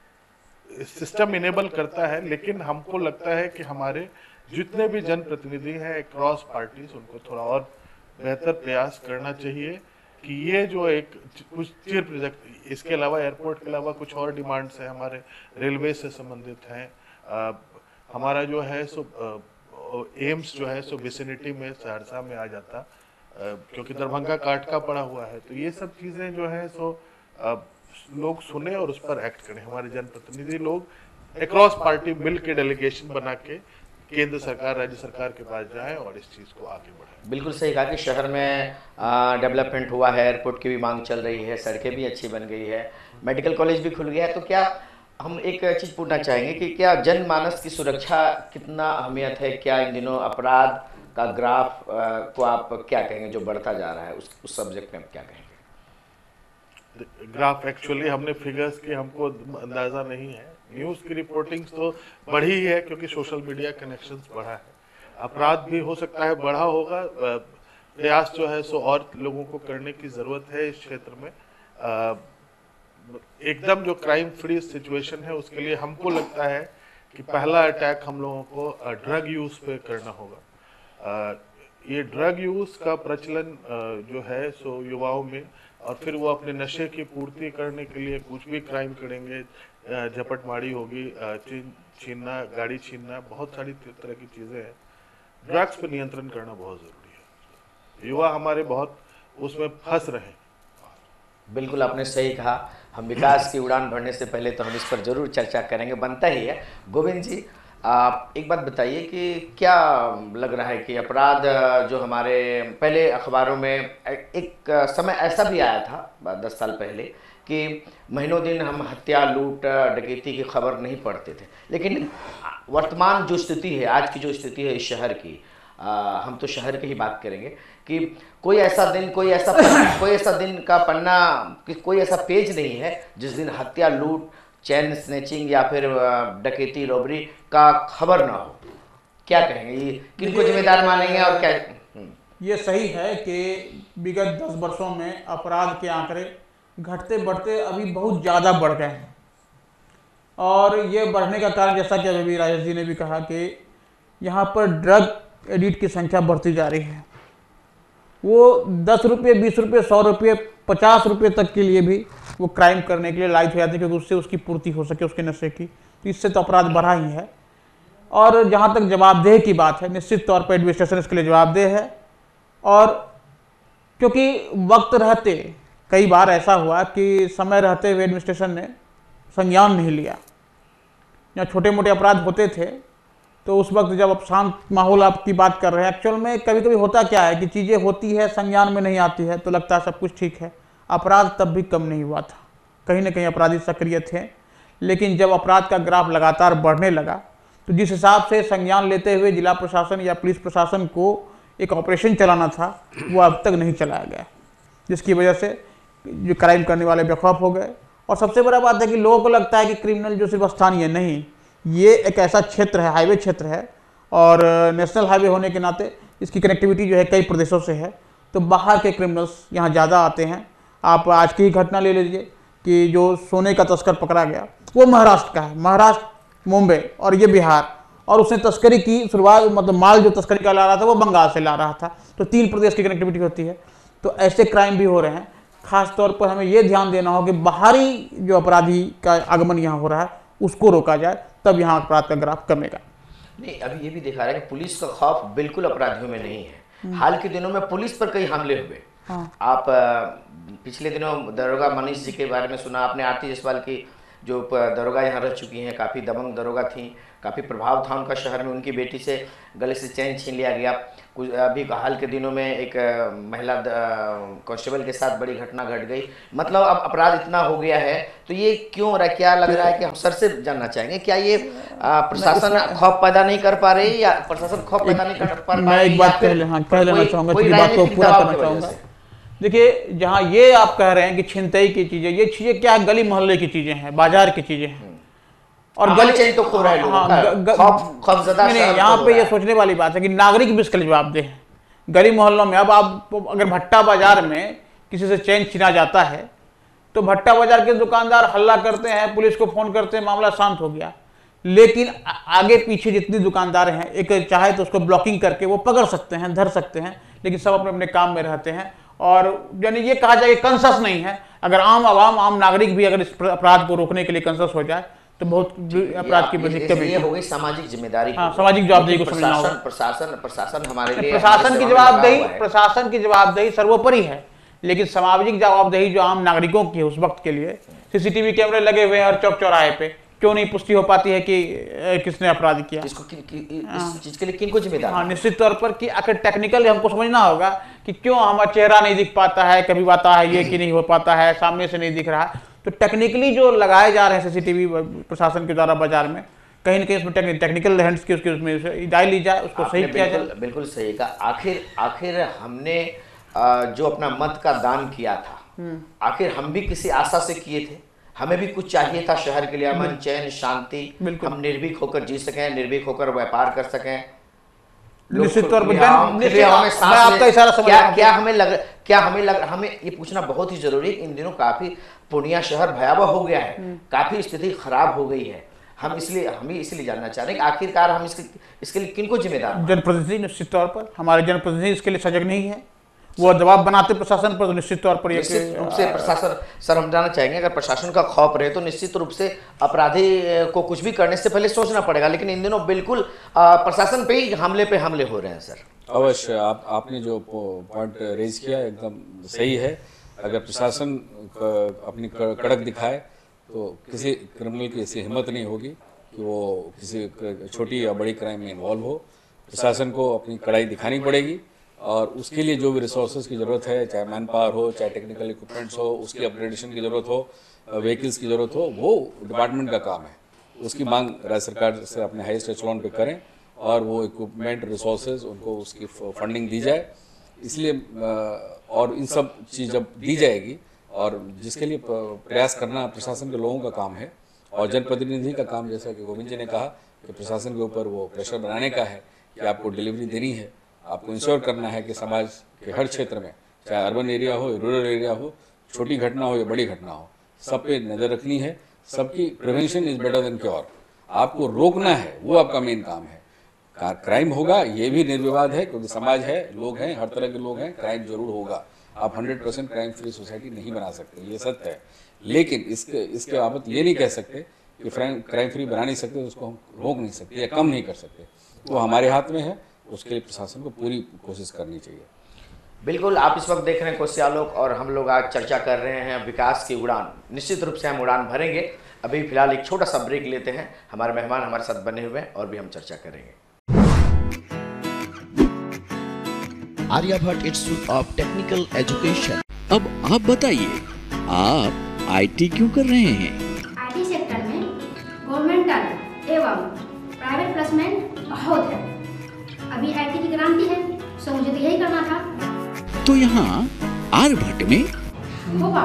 सिस्टम इनेबल करता है। लेकिन हमको लगता है कि हमारे जितने भी जनप्रतिनिधि हैं क्रॉस पार्टीज, उनको थोड़ा और बेहतर प्रयास करना चाहिए कि ये जो एक कुछ चीर प्रोजेक्ट, इसके अलावा एयरपोर्ट के अलावा कुछ और डिमांड्स हैं हमारे रेलवे से संबंधित हैं। अ, हमारा जो है सो एम्स जो है सो विसिनिटी में सहरसा में आ जाता, अ, क्योंकि दरभंगा काट का पड़ा हुआ है। तो ये सब चीज़ें जो है सो अ, लोग सुने और उस पर एक्ट करें। हमारे जनप्रतिनिधि लोग अक्रॉस पार्टी मिल के डेलीगेशन बना के केंद्र सरकार, राज्य सरकार के पास जाएं और इस चीज़ को आगे बढ़ाएं। बिल्कुल सही कहा कि शहर में डेवलपमेंट हुआ है, एयरपोर्ट की भी मांग चल रही है, सड़कें भी अच्छी बन गई है, मेडिकल कॉलेज भी खुल गया है। तो क्या हम एक चीज़ पूछना चाहेंगे कि क्या जनमानस की सुरक्षा कितना अहमियत है? क्या इन दिनों अपराध का ग्राफ आ, को आप क्या कहेंगे जो बढ़ता जा रहा है, उस उस सब्जेक्ट में आप क्या कहेंगे? ग्राफ एक्चुअली हमने फिगर्स के हमको अंदाजा नहीं है, न्यूज़ की रिपोर्टिंग तो बढ़ी ही है क्योंकि सोशल मीडिया कनेक्शंस बढ़ा है। अपराध भी हो सकता है बढ़ा होगा। प्रयास जो है सो और लोगों को करने की ज़रूरत है इस क्षेत्र में। एकदम जो क्राइम फ्री सिचुएशन है उसके लिए हमको लगता है कि पहला अटैक हम लोगों को ड्रग यूज़ पे करना होगा। ये ड्रग यूज का प्रचलन अ, जो है सो युवाओं में, और फिर वो अपने नशे की पूर्ति करने के लिए कुछ भी क्राइम करेंगे, अ, झपटमारी होगी, अ, छीन छीनना, गाड़ी छीनना, बहुत सारी तरह की चीजें हैं। ड्रग्स पर नियंत्रण करना बहुत जरूरी है। युवा हमारे बहुत उसमें फंस रहे हैं। बिल्कुल आपने सही कहा। हम विकास की उड़ान भरने से पहले तो हम इस पर जरूर चर्चा करेंगे, बनता ही है। गोविंद जी, आप एक बात बताइए कि क्या लग रहा है कि अपराध जो हमारे पहले अखबारों में एक समय ऐसा भी आया था दस साल पहले कि महीनों दिन हम हत्या, लूट, डकैती की खबर नहीं पढ़ते थे, लेकिन वर्तमान जो स्थिति है, आज की जो स्थिति है इस शहर की, आ, हम तो शहर की ही बात करेंगे कि कोई ऐसा दिन, कोई ऐसा कोई ऐसा दिन का पन्ना, कि कोई ऐसा पेज नहीं है जिस दिन हत्या, लूट, चैन स्नैचिंग या फिर डकैती, रॉबरी का खबर ना हो। क्या कहेंगे, ये किनको जिम्मेदार मानेंगे और क्या? ये सही है कि विगत दस वर्षों में अपराध के आंकड़े घटते बढ़ते अभी बहुत ज़्यादा बढ़ गए हैं, और ये बढ़ने का कारण जैसा कि अभी राजेश जी ने भी कहा कि यहाँ पर ड्रग एडिक्ट की संख्या बढ़ती जा रही है। वो दस रुपये, बीस रुपये, सौ रुपये, पचास रुपये तक के लिए भी वो क्राइम करने के लिए लायक हो जाते हैं, क्योंकि उससे उसकी पूर्ति हो सके उसके नशे की। तो इससे तो अपराध बढ़ा ही है। और जहाँ तक जवाबदेही की बात है, निश्चित तौर पर एडमिनिस्ट्रेशन इसके लिए जवाबदेह है। और क्योंकि वक्त रहते कई बार ऐसा हुआ कि समय रहते हुए एडमिनिस्ट्रेशन ने संज्ञान नहीं लिया, या छोटे मोटे अपराध होते थे तो उस वक्त जब आप शांत माहौल आपकी बात कर रहे हैं, एक्चुअल में कभी कभी होता क्या है कि चीज़ें होती है, संज्ञान में नहीं आती है, तो लगता है सब कुछ ठीक है। अपराध तब भी कम नहीं हुआ था, कहीं ना कहीं अपराधी सक्रिय थे। लेकिन जब अपराध का ग्राफ लगातार बढ़ने लगा तो जिस हिसाब से संज्ञान लेते हुए जिला प्रशासन या पुलिस प्रशासन को एक ऑपरेशन चलाना था, वो अब तक नहीं चलाया गया, जिसकी वजह से जो क्राइम करने वाले बेखौफ हो गए। और सबसे बड़ा बात है कि लोगों को लगता है कि क्रिमिनल जो सिर्फ स्थानीय नहीं, ये एक ऐसा क्षेत्र है, हाईवे क्षेत्र है, और नेशनल हाईवे होने के नाते इसकी कनेक्टिविटी जो है कई प्रदेशों से है, तो बाहर के क्रिमिनल्स यहाँ ज़्यादा आते हैं। आप आज की ही घटना ले लीजिए कि जो सोने का तस्कर पकड़ा गया वो महाराष्ट्र का है, महाराष्ट्र, मुंबई और ये बिहार, और उसने तस्करी की शुरुआत, मतलब माल जो तस्करी का ला रहा था वो बंगाल से ला रहा था। तो तीन प्रदेश की कनेक्टिविटी होती है, तो ऐसे क्राइम भी हो रहे हैं। खास तौर पर हमें ये ध्यान देना हो कि बाहरी जो अपराधी का आगमन यहाँ हो रहा है उसको रोका जाए, तब यहाँ अपराध का ग्राफ कमेगा। नहीं, अभी ये भी दिखा रहा है कि पुलिस का खौफ बिल्कुल अपराधियों में नहीं है। हाल के दिनों में पुलिस पर कई हमले हुए। हाँ। आप पिछले दिनों दरोगा मनीष जी के बारे में सुना आपने, आरती जायसवाल की जो दरोगा यहाँ रह चुकी हैं, काफ़ी दबंग दरोगा थी, काफ़ी प्रभाव था उनका शहर में। उनकी बेटी से गले से चैन छीन लिया गया। कुछ अभी हाल के दिनों में एक महिला कांस्टेबल के साथ बड़ी घटना घट गई। मतलब अब अपराध इतना हो गया है, तो ये क्यों हो रहा है? क्या लग रहा है कि हम सर से जानना चाहेंगे, क्या ये प्रशासन खौफ पैदा नहीं कर पा रही, या प्रशासन खौफ पैदा नहीं कर पा रही? मैं एक बात पहले हाँ कह लेना चाहूँगा, इसकी बात को पूरा करना चाहूँगा। देखिए, जहाँ ये आप कह रहे हैं कि छिनतई की चीज़ें, ये चीज़ें क्या गली मोहल्ले की चीज़ें हैं, बाजार की चीज़ें हैं, और गली चेन तो खो रहा है लोगों का, खौफ खौफजदा नहीं, यहाँ पे ये सोचने वाली बात है कि नागरिक भी इसके लिए जवाबदेह हैं। गली मोहल्लों में अब आप अगर भट्टा बाजार में किसी से चैन छिना जाता है तो भट्टा बाजार के दुकानदार हल्ला करते हैं, पुलिस को फोन करते हैं, मामला शांत हो गया। लेकिन आगे पीछे जितने दुकानदार हैं, एक चाहे तो उसको ब्लॉकिंग करके वो पकड़ सकते हैं, धर सकते हैं, लेकिन सब अपने अपने काम में रहते हैं। और यानी ये कहा जाए कंसस नहीं है। अगर आम आवाम, आम नागरिक भी अगर इस अपराध को रोकने के लिए कंसस हो जाए तो बहुत अपराध की वृद्धि कमी हो गई। सामाजिक जिम्मेदारी, हाँ, सामाजिक जवाबदेही को समझना होगा। प्रशासन प्रशासन हमारे लिए, प्रशासन की जवाबदेही प्रशासन की जवाबदेही सर्वोपरि है, लेकिन सामाजिक जवाबदेही जो आम नागरिकों की है उस वक्त के लिए, सीसीटीवी कैमरे लगे हुए हैं हर चौक चौराहे पे, क्यों नहीं पुष्टि हो पाती है कि किसने अपराध किया? इसको कि, कि, इस चीज के लिए किनको जिम्मेदार? हाँ, निश्चित तौर पर कि आखिर टेक्निकल हमको समझना होगा कि क्यों हमारा चेहरा नहीं दिख पाता है, कभी बात है ये कि नहीं हो पाता है, सामने से नहीं दिख रहा है। तो टेक्निकली जो लगाए जा रहे हैं सीसीटीवी प्रशासन के द्वारा बाजार में, कहीं ना कहीं उसमें टेक्निकल हैंड्स की उसकी उसमें डाल ली जाए, उसको सही किया जाए। बिल्कुल सही कहा। आखिर आखिर हमने जो अपना मत का दान किया था, आखिर हम भी किसी आशा से किए थे, हमें भी कुछ चाहिए था शहर के लिए, अमन चैन शांति, हम निर्भीक होकर जी सकें, निर्भीक होकर व्यापार कर सकें। निश्चित तौर पर क्या क्या हमें लग क्या हमें लग हमें ये पूछना बहुत ही जरूरी है। इन दिनों काफी पूर्णिया शहर भयावह हो गया है, काफी स्थिति खराब हो गई है। हम इसलिए हम ही इसलिए जानना चाह रहे हैं कि आखिरकार हम इसके इसके लिए किनको जिम्मेदार हैं? जनप्रतिनिधि निश्चित तौर पर, हमारे जनप्रतिनिधि इसके लिए सजग नहीं है। वो दबाव बनाते प्रशासन पर तो निश्चित तौर पर निश्चित रूप से प्रशासन, सर हम जानना चाहेंगे, अगर प्रशासन का खौफ रहे तो निश्चित रूप से अपराधी को कुछ भी करने से पहले सोचना पड़ेगा, लेकिन इन दिनों बिल्कुल प्रशासन पे ही हमले पे हमले हो रहे हैं। सर अवश्य, आप आपने जो पॉइंट रेज किया एकदम सही है। अगर प्रशासन अपनी कड़क दिखाए तो किसी क्रिमिनल की ऐसी हिम्मत नहीं होगी कि वो किसी छोटी या बड़ी क्राइम में इन्वॉल्व हो। प्रशासन को अपनी कड़ाई दिखानी पड़ेगी और उसके लिए जो भी रिसोर्सेज की ज़रूरत है, चाहे मैन पावर हो, चाहे टेक्निकल इक्विपमेंट्स हो, उसकी अपग्रेडेशन की ज़रूरत हो, व्हीकल्स की ज़रूरत हो, वो डिपार्टमेंट का काम है। उसकी मांग राज्य सरकार से अपने हाईएस्ट एचेलॉन पे करें और वो इक्विपमेंट, रिसोर्सेज, उनको उसकी फंडिंग दी जाए। इसलिए और इन सब चीज़ जब दी जाएगी और जिसके लिए प्रयास करना प्रशासन के लोगों का काम है और जनप्रतिनिधि का काम, जैसा कि गोविंद जी ने कहा कि प्रशासन के ऊपर वो प्रेशर बनाने का है कि आपको डिलीवरी देनी है, आपको इंश्योर करना है कि समाज के हर क्षेत्र में, चाहे अर्बन एरिया हो, रूरल एरिया हो, छोटी घटना हो या बड़ी घटना हो, सब पे नज़र रखनी है। सबकी prevention is better than cure. आपको रोकना है, वो आपका मेन काम है। क्राइम होगा ये भी निर्विवाद है, क्योंकि समाज है, लोग हैं, हर तरह के लोग हैं, क्राइम जरूर होगा। आप hundred percent crime free society नहीं बना सकते, ये सत्य है। लेकिन इसके इसके बाबत ये नहीं कह सकते कि क्राइम फ्री बना नहीं सकते, उसको हम रोक नहीं सकते या कम नहीं कर सकते। वो हमारे हाथ में है, उसके लिए प्रशासन को पूरी कोशिश करनी चाहिए। बिल्कुल, आप इस वक्त देख रहे हैं कोसी आलोक और हम लोग आज चर्चा कर रहे हैं विकास की उड़ान। निश्चित रूप से हम उड़ान भरेंगे। अभी फिलहाल एक छोटा सा ब्रेक लेते हैं। हमारे मेहमान हमारे साथ बने हुए हैं और भी हम चर्चा करेंगे। Aryabhatta institute of technical education. अब आप बताइए, आप आईटी क्यों कर रहे हैं? आईटी सेक्टर में गवर्नमेंटल एवं प्राइवेट प्लेसमेंट बहुत है। अभी आईटी की क्रांति है, सो मुझे तो यही करना था। तो यहाँ आर्यभट्ट में होगा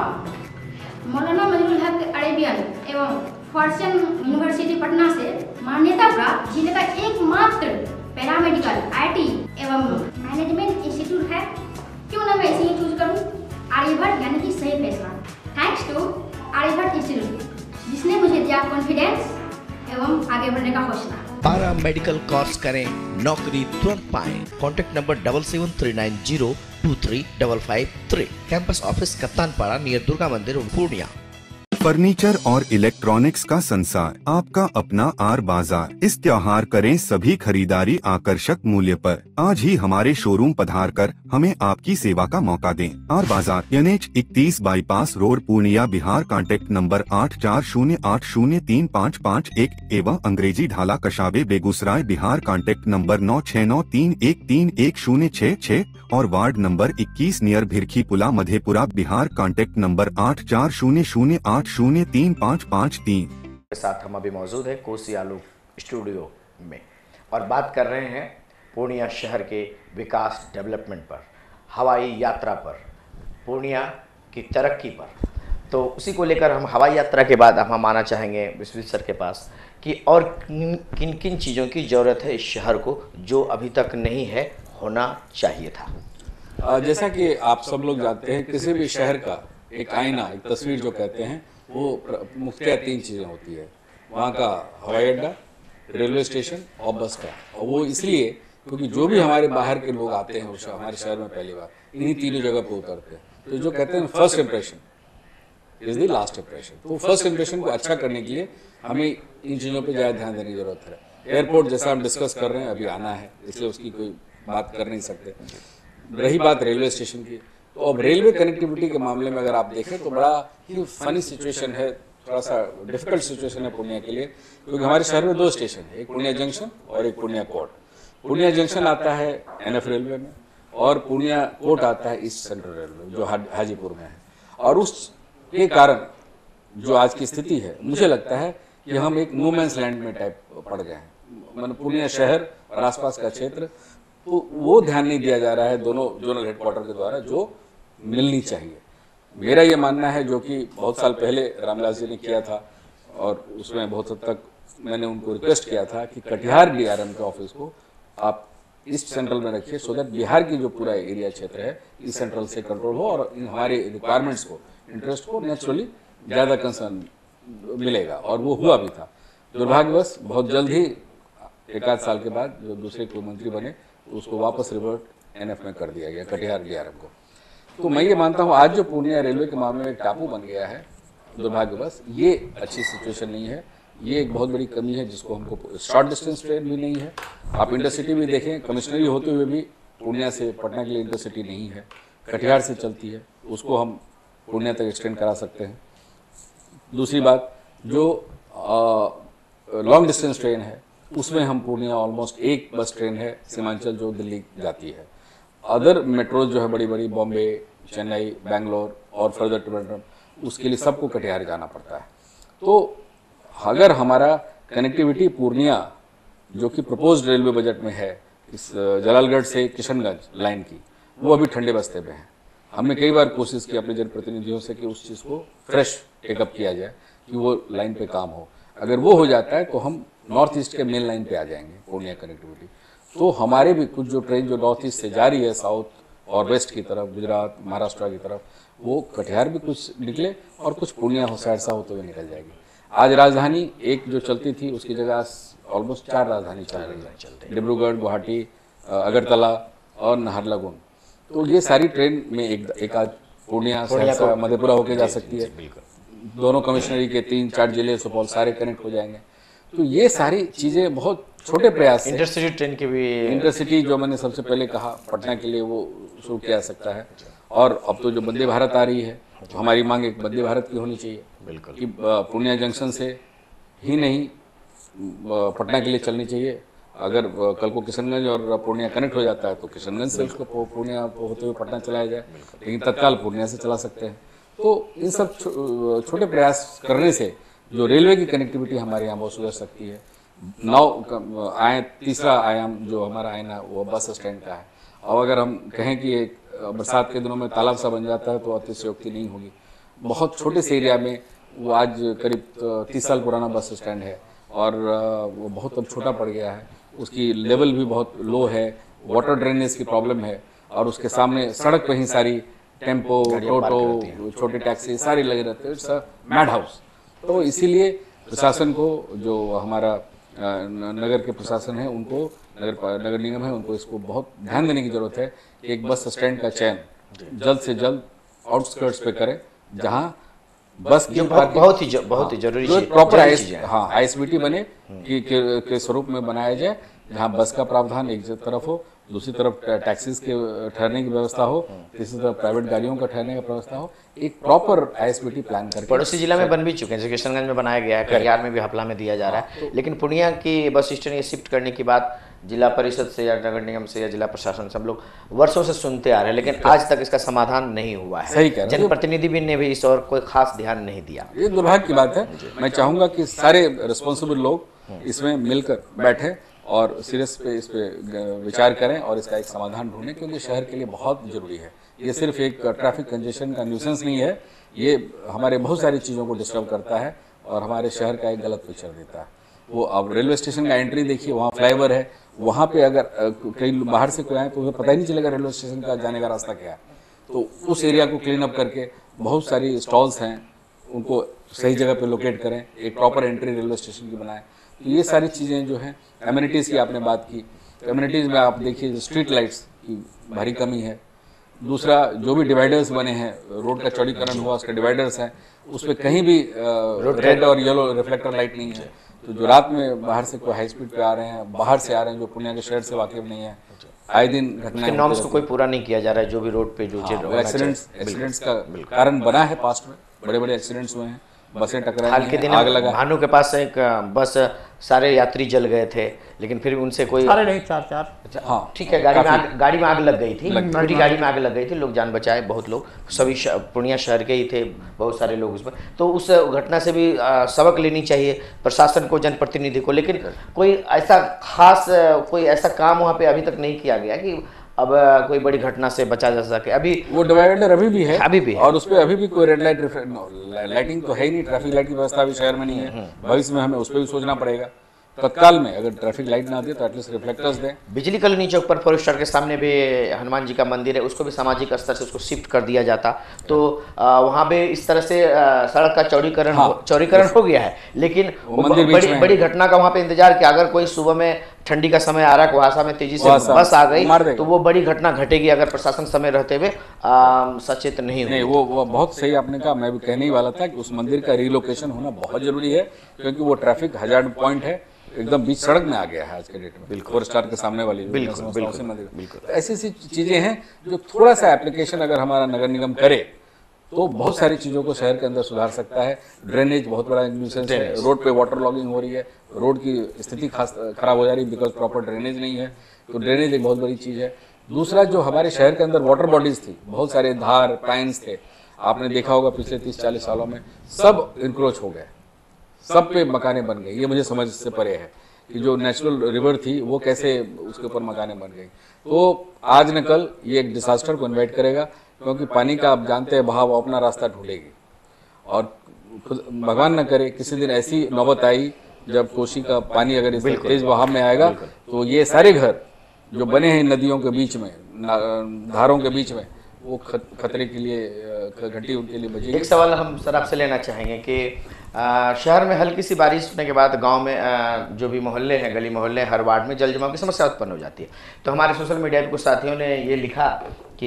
मौलाना मजरूल हक अरेबियन एवं फॉर्च्यून यूनिवर्सिटी पटना से मान्यता प्राप्त जिले का एकमात्र पैरामेडिकल आईटी एवं मैनेजमेंट इंस्टीट्यूट है। क्यों ना मैं इसे ही चूज करूं? आर्यभट्ट यानी कि सही फैसला। थैंक्स टू आर्यभट्ट इंस्टीट्यूट, जिसने मुझे दिया कॉन्फिडेंस एवं आगे बढ़ने का हौसला। पारा मेडिकल कोर्स करें, नौकरी तुरंत पाएं। Contact number double seven three nine zero two three double five three. Campus office Kaptanpara near Durga मंदिर, पूर्णिया। फर्नीचर और इलेक्ट्रॉनिक्स का संसार, आपका अपना आर बाजार। इस त्योहार करें सभी खरीदारी आकर्षक मूल्य पर। आज ही हमारे शोरूम पधार कर हमें आपकी सेवा का मौका दें। आर बाजार, एन एच इकतीस bypass road, Purnia, Bihar. Contact number आठ चार शून्य आठ शून्य तीन पाँच पाँच एक एवं अंग्रेजी ढाला कशाबे, बेगूसराय, बिहार। कांटेक्ट नंबर नौ छह नौ तीन एक तीन एक शून्य छह छह और वार्ड नंबर इक्कीस नियर भिरखी पुला, मधेपुरा, बिहार। कांटेक्ट नंबर आठ चार शून्य शून्य आठ शून्य तीन पाँच पाँच तीन। के साथ हम अभी मौजूद हैं कोसी आलोक स्टूडियो में और बात कर रहे हैं पूर्णिया शहर के विकास डेवलपमेंट पर, हवाई यात्रा पर, पूर्णिया की तरक्की पर। तो उसी को लेकर हम हवाई यात्रा के बाद हम आना चाहेंगे विश्वेश्वर सर के पास कि और किन किन किन चीज़ों की ज़रूरत है इस शहर को जो अभी तक नहीं है, होना चाहिए था। जैसा कि आप सब लोग जानते हैं, किसी भी शहर का एक आईना, एक तस्वीर जो कहते हैं, वो मुख्य तीन चीज़ें होती है। वहाँ का हवाई अड्डा, रेलवे स्टेशन और बस स्टैंड। और वो इसलिए क्योंकि जो भी हमारे बाहर के लोग आते हैं उस हमारे शहर में पहली बार इन्हीं तीनों जगह पे उतरते हैं। तो जो कहते हैं first impression is the last impression. तो फर्स्ट इम्प्रेशन को अच्छा करने के लिए हमें इन चीज़ों पे ज़्यादा ध्यान देने की जरूरत है। एयरपोर्ट जैसा हम डिस्कस कर रहे हैं, अभी आना है, इसलिए उसकी कोई बात कर नहीं सकते। रही बात रेलवे स्टेशन की, तो अब रेलवे कनेक्टिविटी के मामले में अगर आप देखें तो बड़ा ही फनी सिचुएशन है, थोड़ा सा डिफिकल्ट सिचुएशन है पूर्णिया के लिए, क्योंकि हमारे शहर में दो स्टेशन है, एक पूर्णिया जंक्शन और एक पूर्णिया कोर्ट। पूर्णिया जंक्शन आता है एनएफ रेलवे में और पूर्णिया कोर्ट आता है ईस्ट सेंट्रल रेलवे जो हाजीपुर में है। और उसके कारण जो आज की स्थिति है, मुझे लगता है कि हम एक नो मैंस लैंड में टाइप पड़ गए हैं। मतलब पूर्णिया शहर और आसपास का क्षेत्र, तो वो ध्यान नहीं दिया जा रहा है दोनों जोनल हेडक्वार्टर के द्वारा जो मिलनी चाहिए। मेरा ये मानना है, जो कि बहुत साल पहले रामलाल जी ने किया था और उसमें बहुत हद तक मैंने उनको रिक्वेस्ट किया था कि कटिहार डीआरएम के ऑफिस को आप ईस्ट सेंट्रल में रखिए, सो दैट बिहार की जो पूरा एरिया क्षेत्र है ईस्ट सेंट्रल से कंट्रोल हो और इन हमारे रिक्वायरमेंट्स को, इंटरेस्ट को नेचुरली ज़्यादा कंसर्न मिलेगा। और वो हुआ भी था। दुर्भाग्यवश बहुत जल्द ही एक आध साल के बाद जो दूसरे कोई मंत्री बने तो उसको वापस रिवर्ट एनएफ में कर दिया गया, कटिहार डीआरएम को। तो मैं ये मानता हूँ आज जो पूर्णिया रेलवे के मामले में एक टापू बन गया है, दुर्भाग्यवश ये अच्छी सिचुएशन नहीं है, ये एक बहुत बड़ी कमी है जिसको हमको, शॉर्ट डिस्टेंस ट्रेन भी नहीं है, आप इंटरसिटी भी देखें, कमिश्नरी होते हुए भी पूर्णिया से पटना के लिए इंटरसिटी नहीं है, कटिहार से चलती है, उसको हम पूर्णिया तक एक्सटेंड करा सकते हैं। दूसरी बात, जो लॉन्ग डिस्टेंस ट्रेन है उसमें हम पूर्णिया ऑलमोस्ट एक बस ट्रेन है सीमांचल जो दिल्ली जाती है, अदर मेट्रोज जो है बड़ी बड़ी बॉम्बे, चेन्नई, बेंगलोर और फर्दर ट्रिवेंड्रम, उसके लिए सबको कटिहार जाना पड़ता है। तो अगर हमारा कनेक्टिविटी पूर्णिया जो कि प्रपोज्ड रेलवे बजट में है इस जलालगढ़ से किशनगंज लाइन की, वो अभी ठंडे बस्ते पे है। हमने कई बार कोशिश की अपने जनप्रतिनिधियों से कि उस चीज़ को फ्रेश टेकअप किया जाए कि वो लाइन पे काम हो। अगर वो हो जाता है तो हम नॉर्थ ईस्ट के मेन लाइन पे आ जाएंगे पूर्णिया कनेक्टिविटी। तो हमारे भी कुछ जो ट्रेन जो नॉर्थ ईस्ट से जा रही है साउथ और वेस्ट की तरफ, गुजरात, महाराष्ट्र की तरफ, वो कटिहार भी कुछ निकले और कुछ पूर्णिया हो सहरसा होते हुए निकल जाएगी। आज राजधानी एक जो चलती थी उसकी जगह ऑलमोस्ट चार राजधानी चल रही है, डिब्रूगढ़, गुवाहाटी, अगरतला और नाहरलगुन। तो ये सारी ट्रेन में एक एक आज पूर्णिया, सहरसा, मधेपुरा होके जा सकती है। दोनों कमिश्नरी के तीन चार जिले सुपौल सारे कनेक्ट हो जाएंगे। तो ये सारी चीज़ें बहुत छोटे प्रयास, इंटरसिटी ट्रेन की भी, इंटरसिटी जो मैंने सबसे पहले कहा पटना के लिए वो शुरू किया जा सकता है। और अब तो जो वंदे भारत आ रही है, तो हमारी मांग एक वंदे भारत की होनी चाहिए, बिल्कुल, कि पूर्णिया जंक्शन से ही नहीं पटना के लिए चलनी चाहिए। अगर कल को किशनगंज और पूर्णिया कनेक्ट हो जाता है तो किशनगंज से उसको पूर्णिया होते हुए पटना चलाया जाए, लेकिन तत्काल पूर्णिया से चला सकते हैं। तो इन सब छोटे प्रयास करने से जो रेलवे की कनेक्टिविटी हमारे यहाँ बहुत सुधर सकती है। नौ आए तीसरा आयाम जो हमारा आयना वो बस स्टैंड का है। और अगर हम कहें कि एक बरसात के दिनों में तालाब सा बन जाता है तो अतिशयोक्ति नहीं होगी। बहुत छोटे से एरिया में वो आज करीब तीस साल पुराना बस स्टैंड है और वो बहुत अब छोटा पड़ गया है, उसकी लेवल भी बहुत लो है, वाटर ड्रेनेज की प्रॉब्लम है और उसके सामने सड़क पे ही सारी टेम्पो, टोटो, छोटे टैक्सी सारे लगे रहते हैं। It's a mad house. तो इसीलिए प्रशासन को, जो हमारा नगर के प्रशासन है उनको, नगर नगर निगम है उनको इसको बहुत ध्यान देने की जरूरत है कि एक बस स्टैंड का चयन जल्द से जल्द आउटस्कर्ट्स पे करें, जहां बस की बहुत बहुत ही बहुत ही जरूरी है, प्रॉपर हाँ आईएसबीटी बने कि के, के स्वरूप में बनाया जाए, जहां बस का प्रावधान एक तरफ हो, दूसरी तरफ टैक्सीज के ठहरने की व्यवस्था हो, तीसरी तरफ प्राइवेट गाड़ियों का ठहरने की व्यवस्था हो, एक प्रॉपर आईएसबीटी प्लान करके। पड़ोसी जिला में बन भी चुके हैं, जैसे किशनगंज में बनाया गया है, कटिहार में भी, हपला में दिया जा रहा है। लेकिन पूर्णिया की बस स्टैंड शिफ्ट करने की बात जिला परिषद से या नगर निगम से या जिला प्रशासन से हम लोग वर्षों से सुनते आ रहे हैं, लेकिन आज तक इसका समाधान नहीं हुआ है। सही कह रहे हैं। जनप्रतिनिधि भी ने भी इस और कोई खास ध्यान नहीं दिया। ये दुर्भाग्य की बात है। मैं चाहूंगा कि सारे रिस्पॉन्सिबल लोग इसमें मिलकर बैठे और सीरियस पे इस पे विचार करें और इसका एक समाधान ढूंढें, क्योंकि शहर के लिए बहुत जरूरी है। ये सिर्फ एक ट्रैफिक कंजेशन का न्यूसेंस नहीं है, ये हमारे बहुत सारी चीज़ों को डिस्टर्ब करता है और हमारे शहर का एक गलत पिक्चर देता है। वो अब रेलवे स्टेशन का एंट्री देखिए, वहाँ फ्लाईओवर है, वहाँ पे अगर कई बाहर से कोई आए तो उन्हें पता ही नहीं चलेगा रेलवे स्टेशन का जाने का रास्ता क्या है। तो उस एरिया को क्लीन अप करके बहुत सारी स्टॉल्स हैं उनको सही जगह पे लोकेट करें, एक प्रॉपर एंट्री रेलवे स्टेशन की बनाएं। तो ये सारी चीज़ें जो हैं, एमिनिटीज़ की आपने बात की, एमिनिटीज़ में आप देखिए स्ट्रीट लाइट्स की भारी कमी है। दूसरा, जो भी डिवाइडर्स बने हैं, रोड का चौड़ीकरण हुआ, उसके डिवाइडर्स हैं, उस पर कहीं भी रेड और येलो रिफ्लेक्टर लाइट नहीं है। तो जो रात में बाहर से कोई हाई स्पीड पे आ रहे हैं, बाहर से आ रहे हैं, जो पूर्णिया के शहर से वाकिफ नहीं है, आए दिन घटनाएं, नॉर्म्स को कोई पूरा नहीं किया जा रहा है। जो भी रोड पे जो एक्सीडेंट्स एक्सीडेंट्स का कारण बना है, पास्ट में बड़े बड़े एक्सीडेंट्स हुए हैं, बसें टकराई, हाल के दिन आग लगा। भानु के पास एक बस, सारे यात्री जल गए थे, लेकिन फिर उनसे कोई, सारे नहीं, चार चार हाँ ठीक है, गाड़ी में आग गाड़ी में आग लग गई थी, पूरी गाड़ी में आग लग गई थी, लोग जान बचाए, बहुत लोग, सभी पूर्णिया शहर के ही थे, बहुत सारे लोग उसमें। तो उस घटना से भी आ, सबक लेनी चाहिए प्रशासन को, जनप्रतिनिधि को। लेकिन कोई ऐसा खास कोई ऐसा काम वहाँ पे अभी तक नहीं किया गया कि अब कोई बड़ी घटना से बचा जा सके। अभी वो डिवाइडर अभी भी है, अभी भी है, और उस पर अभी भी कोई रेड लाइट लाइटिंग तो है ही नहीं, ट्रैफिक लाइट की व्यवस्था अभी शहर में नहीं है। भविष्य में हमें उस पर भी सोचना पड़ेगा तत्काल में अगर ट्रैफिक लाइट ना दे तो एटलीस्ट रिफ्लेक्टर्स दें। बिजली कॉलोनी चौक पर फॉरेस्ट स्टार के सामने भी हनुमान जी का मंदिर है, उसको भी सामाजिक स्तर से उसको शिफ्ट कर दिया जाता तो आ, वहाँ पे इस तरह से आ, सड़क का चौड़ीकरण हाँ, हो, चौड़ीकरण हो गया है, लेकिन वो मंदिर बीच बड़ी में बड़ी घटना का वहाँ पे इंतजार किया। अगर कोई सुबह में ठंडी का समय आ रहा है, कुहासा में तेजी से कुहासा, बस आ मार गई देगा। तो वो बड़ी घटना घटेगी अगर प्रशासन समय रहते हुए आ, सचेत नहीं नहीं, हो। वो वो बहुत सही आपने कहा। मैं भी कहने ही वाला था कि उस मंदिर का रिलोकेशन होना बहुत जरूरी है, क्योंकि वो ट्रैफिक हजार्ड पॉइंट है, एकदम बीच सड़क में आ गया है आज के डेट में। बिल्कुल, फोर स्टार के सामने वाली बिल्कुल बिल्कुल मंदिर। बिल्कुल तो ऐसी ऐसी चीजें हैं जो थोड़ा सा एप्लीकेशन अगर हमारा नगर निगम करे तो बहुत सारी चीज़ों को शहर के अंदर सुधार सकता है। ड्रेनेज बहुत बड़ा न्यूसेंस है, रोड पे वाटर लॉगिंग हो रही है, रोड की स्थिति खास खराब हो जा रही है बिकॉज प्रॉपर ड्रेनेज नहीं है, तो ड्रेनेज एक बहुत बड़ी चीज़ है। दूसरा, जो हमारे शहर के अंदर वाटर बॉडीज थी, बहुत सारे धार पाइन्स थे, आपने देखा होगा पिछले तीस चालीस सालों में सब इंक्रोच हो गए, सब पे मकाने बन गई। ये मुझे समझ से परे है कि जो नेचुरल रिवर थी वो कैसे उसके ऊपर मकाने बन गई। तो आज न कल ये एक डिसास्टर को इन्वाइट करेगा, क्योंकि पानी का आप जानते हैं बहाव अपना रास्ता ढूंढेगी, और भगवान न करे किसी दिन ऐसी नौबत आई जब कोसी का पानी अगर इस तेज बहाव में आएगा तो ये सारे घर जो बने हैं नदियों के बीच में, धारों के बीच में, वो खतरे के लिए घंटी उनके लिए बजेगी। एक सवाल हम सर आपसे लेना चाहेंगे कि आ, शहर में हल्की सी बारिश होने के बाद गांव में आ, जो भी मोहल्ले हैं, गली मोहल्ले, हर वार्ड में जल जमाव की समस्या उत्पन्न हो जाती है। तो हमारे सोशल मीडिया पे कुछ साथियों ने ये लिखा कि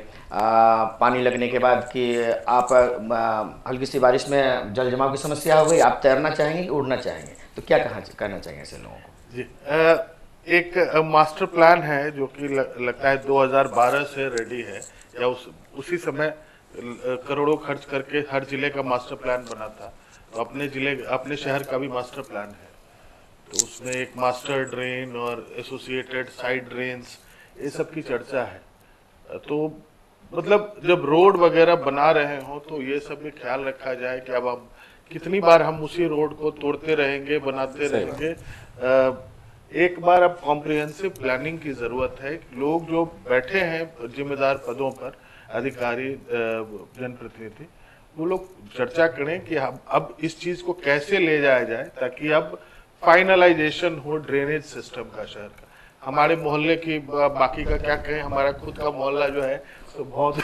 आ, पानी लगने के बाद कि आप आ, हल्की सी बारिश में जल जमाव की समस्या हो गई, आप तैरना चाहेंगे कि उड़ना चाहेंगे, तो क्या कहा कहना चाहेंगे ऐसे लोगों को? जी, आ, एक आ, मास्टर प्लान है जो कि लगता है दो हज़ार बारह से रेडी है, या उस उसी समय करोड़ों खर्च करके हर जिले का मास्टर प्लान बना था। तो अपने जिले अपने शहर का भी मास्टर प्लान है, तो उसमें एक मास्टर ड्रेन और एसोसिएटेड साइड ड्रेन्स, ये सब की चर्चा है। तो मतलब जब रोड वगैरह बना रहे हो तो ये सब भी ख्याल रखा जाए कि अब हम कितनी बार हम उसी रोड को तोड़ते रहेंगे, बनाते रहेंगे। एक बार अब कॉम्प्रिहेंसिव प्लानिंग की जरूरत है। लोग जो बैठे हैं जिम्मेदार पदों पर, अधिकारी, जनप्रतिनिधि, वो लोग चर्चा करें कि हम अब इस चीज को कैसे ले जाया जाए ताकि अब फाइनलाइजेशन हो ड्रेनेज सिस्टम का शहर का। हमारे मोहल्ले की बाकी का क्या कहें, हमारा खुद का मोहल्ला जो है तो बहुत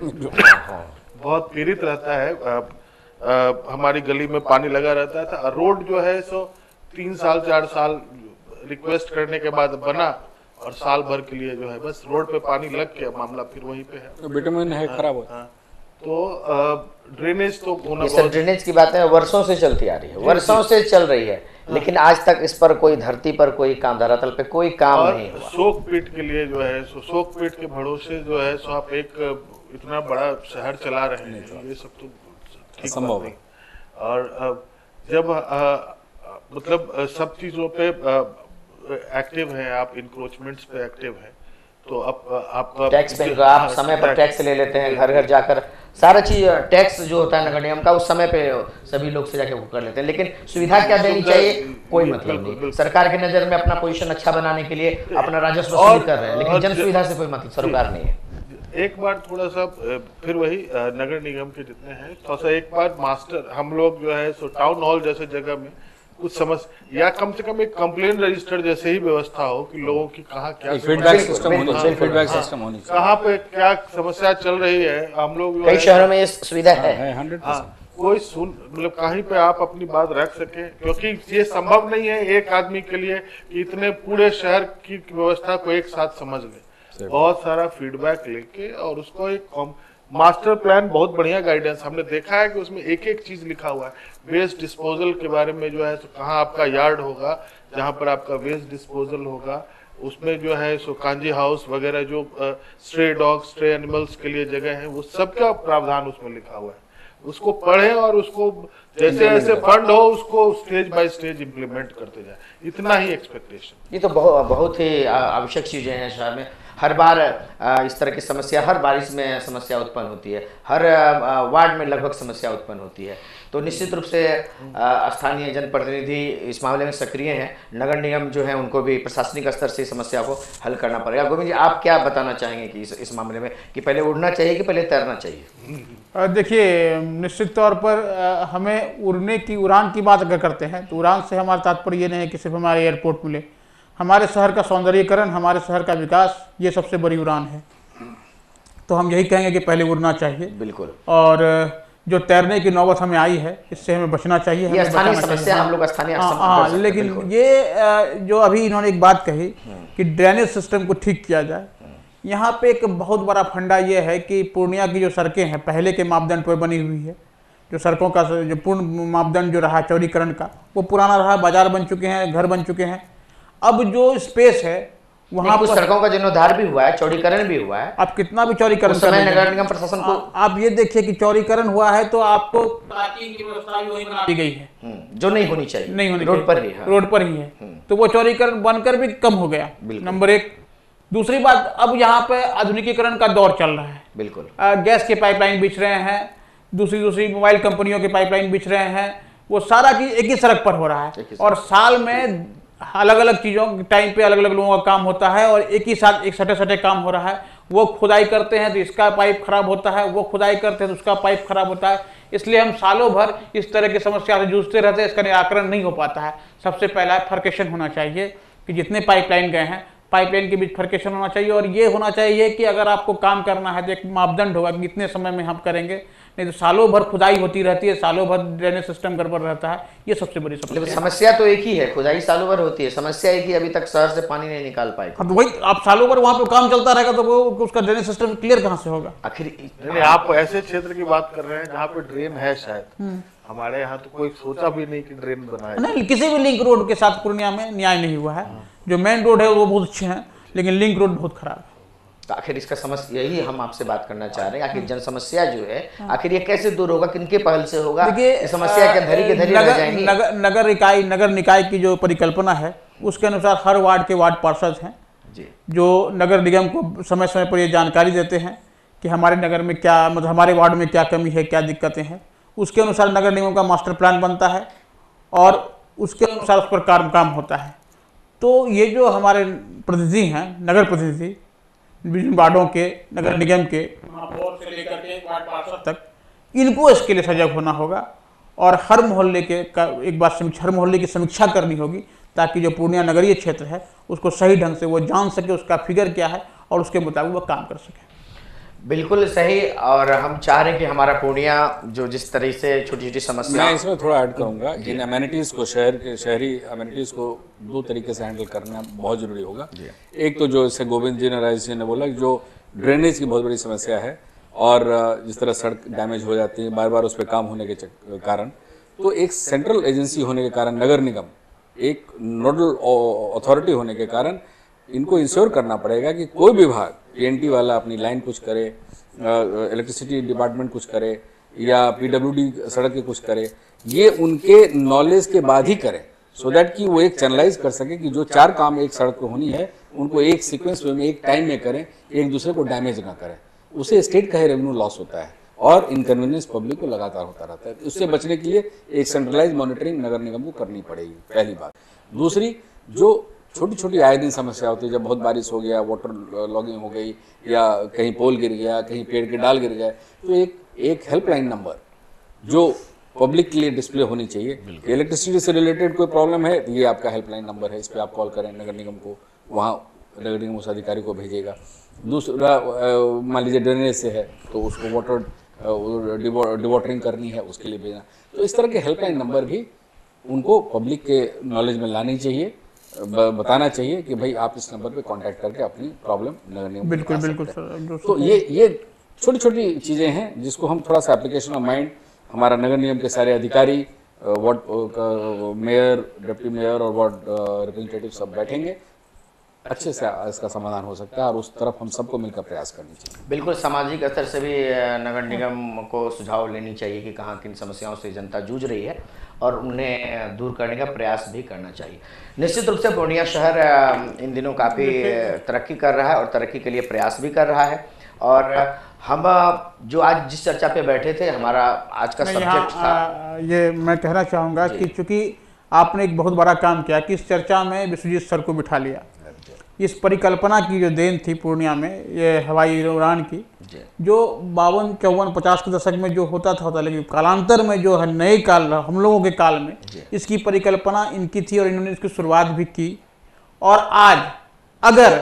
बहुत पीड़ित रहता है। आ, आ, हमारी गली में पानी लगा रहता था, रोड जो है सो तीन साल चार साल रिक्वेस्ट करने के बाद बना, और साल भर के लिए जो है बस रोड पे पानी लग के मामला फिर वहीं पे है, तो विटामिन है खराब होता है। तो ड्रेनेज तो होना ये सब ड्रेनेज की बातें वर्षों से चलती आ रही है, वर्षों से चल रही है, लेकिन आज तक इस पर कोई धरती पर कोई काम, धरातल पे कोई काम नहीं हुआ। शोक पीठ के लिए जो है सो शोक पीठ के भरोसे जो है सो आप एक इतना बड़ा शहर चला रहे हैं, ये सब तो ठीक संभव नहीं। और जब मतलब सब चीजों पे एक्टिव है, आप इंक्रोचमेंट्स पे एक्टिव है, तो अब आपका टैक्स पे आप समय पर टैक्स ले लेते हैं, घर घर जाकर सारा चीज टैक्स जो होता है नगर निगम का उस समय पे सभी लोग से जाके वो कर लेते हैं, लेकिन सुविधा क्या देनी चाहिए कोई मतलब नहीं। सरकार की नजर में अपना पोजीशन अच्छा बनाने के लिए अपना राजस्व वसूली कर रहे हैं, लेकिन जन सुविधा से कोई मतलब सरोकार नहीं है। एक बार थोड़ा सा फिर वही नगर निगम के जितने हैं थोड़ा सा एक बार मास्टर हम लोग जो है सो टाउन हॉल जैसे जगह में कुछ समझ, या कम से कम एक कंप्लेन रजिस्टर जैसे ही व्यवस्था हो कि लोगों की कहाँ क्या फीडबैक सिस्टम होनी चाहिए, फीडबैक सिस्टम होनी चाहिए, कहाँ पे क्या समस्या चल रही है। हम लोग कई शहरों में ये सुविधा है, हाँ, कोई सुन मतलब कहीं पे आप अपनी बात रख सके, क्योंकि ये संभव नहीं है एक आदमी के लिए कि इतने पूरे शहर की व्यवस्था को एक साथ समझ ले। बहुत सारा फीडबैक लेके और उसको एक मास्टर प्लान, बहुत बढ़िया गाइडेंस हमने देखा है कि उसमें एक एक चीज लिखा हुआ है। वेस्ट डिस्पोजल के बारे में जो है तो कहाँ आपका यार्ड होगा जहाँ पर आपका वेस्ट डिस्पोजल होगा, उसमें जो है सो कांजी हाउस वगैरह जो स्ट्रे डॉग स्ट्रे एनिमल्स के लिए जगह है, वो सबका प्रावधान उसमें लिखा हुआ है। उसको पढ़े और उसको जैसे जैसे फंड हो उसको स्टेज बाय स्टेज इम्प्लीमेंट करते जाए, इतना ही एक्सपेक्टेशन। ये तो बहुत बहुत ही आवश्यक चीजें हैं शहर में। हर बार अ, इस तरह की समस्या, हर बारिश में समस्या उत्पन्न होती है, हर अ, वार्ड में लगभग समस्या उत्पन्न होती है। तो निश्चित रूप से अ, स्थानीय जनप्रतिनिधि इस मामले में सक्रिय हैं, नगर निगम जो है उनको भी प्रशासनिक स्तर से समस्या को हल करना पड़ेगा। गोविंद जी, आप क्या बताना चाहेंगे कि इस, इस मामले में कि पहले उड़ना चाहिए कि पहले तैरना चाहिए? अ, देखिए, निश्चित तौर पर अ, हमें उड़ने की, उड़ान की बात अगर करते हैं तो उड़ान से हमारा तात्पर्य ये नहीं है कि सिर्फ हमारे एयरपोर्ट मिले। हमारे शहर का सौंदर्यीकरण, हमारे शहर का विकास, ये सबसे बड़ी उड़ान है। तो हम यही कहेंगे कि पहले उड़ना चाहिए। बिल्कुल। और जो तैरने की नौबत हमें आई है, इससे हमें बचना चाहिए। ये स्थानीय समस्या, हम लोग स्थानीय हाँ, हाँ, लेकिन ये अ, जो अभी इन्होंने एक बात कही कि ड्रेनेज सिस्टम को ठीक किया जाए, यहाँ पे एक बहुत बड़ा फंडा ये है कि पूर्णिया की जो सड़कें हैं पहले के मापदंड पर बनी हुई है। जो सड़कों का जो पूर्ण मापदंड जो रहा चौड़ीकरण का, वो पुराना रहा, बाजार बन चुके हैं, घर बन चुके हैं। अब जो स्पेस है वहाँ पर सड़कों का जीर्णोद्धार भी हुआ है, चौड़ीकरण भी हुआ है। आप कितना भी चौड़ीकरण उस समय नगर निगम प्रशासन को, आप ये देखिए कि चौड़ीकरण हुआ है तो आपको पार्किंग की व्यवस्था भी वही बना दी गई है जो नहीं होनी चाहिए, नहीं होनी रोड पर ही, हाँ। रोड पर ही है, तो वो चौड़ीकरण बनकर भी कम हो गया, नंबर एक। दूसरी बात, अब यहाँ पे आधुनिकीकरण का दौर चल रहा है। बिल्कुल। गैस के पाइपलाइन बिछ रहे हैं, दूसरी दूसरी मोबाइल कंपनियों के पाइपलाइन बिछ रहे हैं, वो सारा चीज एक ही सड़क पर हो रहा है। और साल में अलग अलग चीज़ों के टाइम पे अलग अलग लोगों का काम होता है और एक ही साथ एक सटे सटे काम हो रहा है। वो खुदाई करते हैं तो इसका पाइप खराब होता है, वो खुदाई करते हैं तो उसका पाइप खराब होता है। इसलिए हम सालों भर इस तरह की समस्या से जूझते रहते हैं, इसका निराकरण नहीं हो पाता है। सबसे पहला फर्केशन होना चाहिए कि जितने पाइपलाइन गए हैं, पाइपलाइन के बीच फर्केशन होना चाहिए। और ये होना चाहिए कि अगर आपको काम करना है तो एक मापदंड होगा कि इतने समय में हम करेंगे, नहीं तो सालों भर खुदाई होती रहती है, सालों भर ड्रेनेज सिस्टम गड़बड़ रहता है। ये सबसे बड़ी समस्या है। समस्या तो एक ही है, खुदाई सालों भर होती है, समस्या एक ही, अभी तक शहर से पानी नहीं निकाल पाए। अब वही, आप सालों भर वहाँ पे काम चलता रहेगा तो वो उसका ड्रेनेज सिस्टम क्लियर कहाँ से होगा? आखिर आप ऐसे क्षेत्र की बात कर रहे हैं जहाँ पे ड्रेन है, शायद हमारे यहाँ तो कोई सोचा भी नहीं कि ड्रेन बनाए। नहीं, किसी भी लिंक रोड के साथ पूर्णिया में न्याय नहीं हुआ है। जो मेन रोड है वो बहुत अच्छे हैं, लेकिन लिंक रोड बहुत खराब है। तो आखिर इसका समस्या, यही हम आपसे बात करना चाह रहे हैं, आखिर जन समस्या जो है आखिर ये कैसे दूर होगा, किनके पहल से होगा? देखिए, समस्या क्या धरी के धरी रह जाएंगी? नगर नगर इकाई नगर निकाय की जो परिकल्पना है उसके अनुसार हर वार्ड के वार्ड पार्षद हैं जी, जो नगर निगम को समय समय पर ये जानकारी देते हैं कि हमारे नगर में क्या, मतलब हमारे वार्ड में क्या कमी है, क्या दिक्कतें हैं। उसके अनुसार नगर निगम का मास्टर प्लान बनता है और उसके अनुसार उस पर काम काम होता है। तो ये जो हमारे प्रतिनिधि हैं, नगर प्रतिनिधि विभिन्न वार्डों के, नगर निगम के से लेकर के वार्ड पार्षद तक, इनको इसके लिए सजग होना होगा और हर मोहल्ले के का एक बार समीक्षा, हर मोहल्ले की समीक्षा करनी होगी ताकि जो पूर्णिया नगरीय क्षेत्र है उसको सही ढंग से वो जान सके, उसका फिगर क्या है और उसके मुताबिक वो काम कर सके। बिल्कुल सही। और हम चाह रहे हैं कि हमारा पूर्णिया जो जिस तरह से छोटी छोटी समस्या, मैं इसमें थोड़ा ऐड करूंगा, इन अमेनिटीज़ को, शहर के शहरी अमेनिटीज़ को दो तरीके से हैंडल करना बहुत ज़रूरी होगा। एक तो जो जैसे गोविंद जी ने, राजेश जी ने बोला, जो ड्रेनेज की बहुत बड़ी समस्या है और जिस तरह सड़क डैमेज हो जाती है बार बार उस पर काम होने के कारण, तो एक सेंट्रल एजेंसी होने के कारण, नगर निगम एक नोडल अथॉरिटी होने के कारण इनको इंश्योर करना पड़ेगा कि कोई विभाग, टीएनटी वाला अपनी लाइन कुछ करे, इलेक्ट्रिसिटी डिपार्टमेंट कुछ करे या पीडब्ल्यूडी सड़क के कुछ करे, ये उनके नॉलेज के बाद ही करें, सो दैट कि वो एक चैनलाइज कर सके कि जो चार काम एक सड़क पर होनी है उनको एक सीक्वेंस में, एक टाइम में करें, एक दूसरे को डैमेज ना करें। उससे स्टेट का ही रेवेन्यू लॉस होता है और इनकन्वीनियंस पब्लिक को लगातार होता रहता है। उससे बचने के लिए एक सेंट्रलाइज मॉनिटरिंग नगर निगम को करनी पड़ेगी, पहली बात। दूसरी, जो छोटी छोटी आए दिन समस्या होती है, जब बहुत बारिश हो गया, वाटर लॉगिंग हो गई या कहीं पोल गिर गया, कहीं पेड़ के डाल गिर गए, तो एक एक हेल्पलाइन नंबर जो पब्लिक के लिए डिस्प्ले होनी चाहिए। इलेक्ट्रिसिटी से रिलेटेड कोई प्रॉब्लम है तो ये आपका हेल्पलाइन नंबर है, इस पर आप कॉल करें नगर निगम को, वहाँ नगर निगम उस अधिकारी को भेजेगा। दूसरा, मान लीजिए ड्रेनेज से है तो उसको वाटर डिवॉटरिंग करनी है, उसके लिए भेजना। तो इस तरह के हेल्पलाइन नंबर भी उनको पब्लिक के नॉलेज में लानी चाहिए, बताना चाहिए कि भाई आप इस नंबर पे कांटेक्ट करके अपनी प्रॉब्लम नगर निगम, बिल्कुल बिल्कुल सर। तो ये ये छोटी छोटी चीज़ें हैं जिसको हम थोड़ा सा एप्लीकेशन ऑफ माइंड, हमारा नगर निगम के सारे अधिकारी, वार्ड मेयर, डिप्टी मेयर और वार्ड रिप्रेजेंटेटिव सब बैठेंगे अच्छे से इसका समाधान हो सकता है और उस तरफ हम सबको मिलकर प्रयास करनी चाहिए। बिल्कुल, सामाजिक स्तर से भी अ, नगर निगम को सुझाव लेनी चाहिए कि कहाँ किन समस्याओं से जनता जूझ रही है और उन्हें अ, दूर करने का प्रयास भी करना चाहिए। निश्चित रूप से पूर्णिया शहर अ, इन दिनों काफ़ी तरक्की कर रहा है और तरक्की के लिए प्रयास भी कर रहा है। और हम अ, जो आज जिस चर्चा पे बैठे थे, हमारा आज का मैं सब्जेक्ट यहाँ था, आ, ये मैं कहना चाहूँगा कि चूंकि आपने एक बहुत बड़ा काम किया कि इस चर्चा में विश्वजीत सर को बिठा लिया। इस परिकल्पना की जो देन थी पूर्णिया में ये हवाई उड़ान की, जो बावन चौवन पचास के दशक में जो होता था होता लेकिन कालांतर में जो है नए काल हम लोगों के काल में इसकी परिकल्पना इनकी थी और इन्होंने इसकी शुरुआत भी की। और आज अगर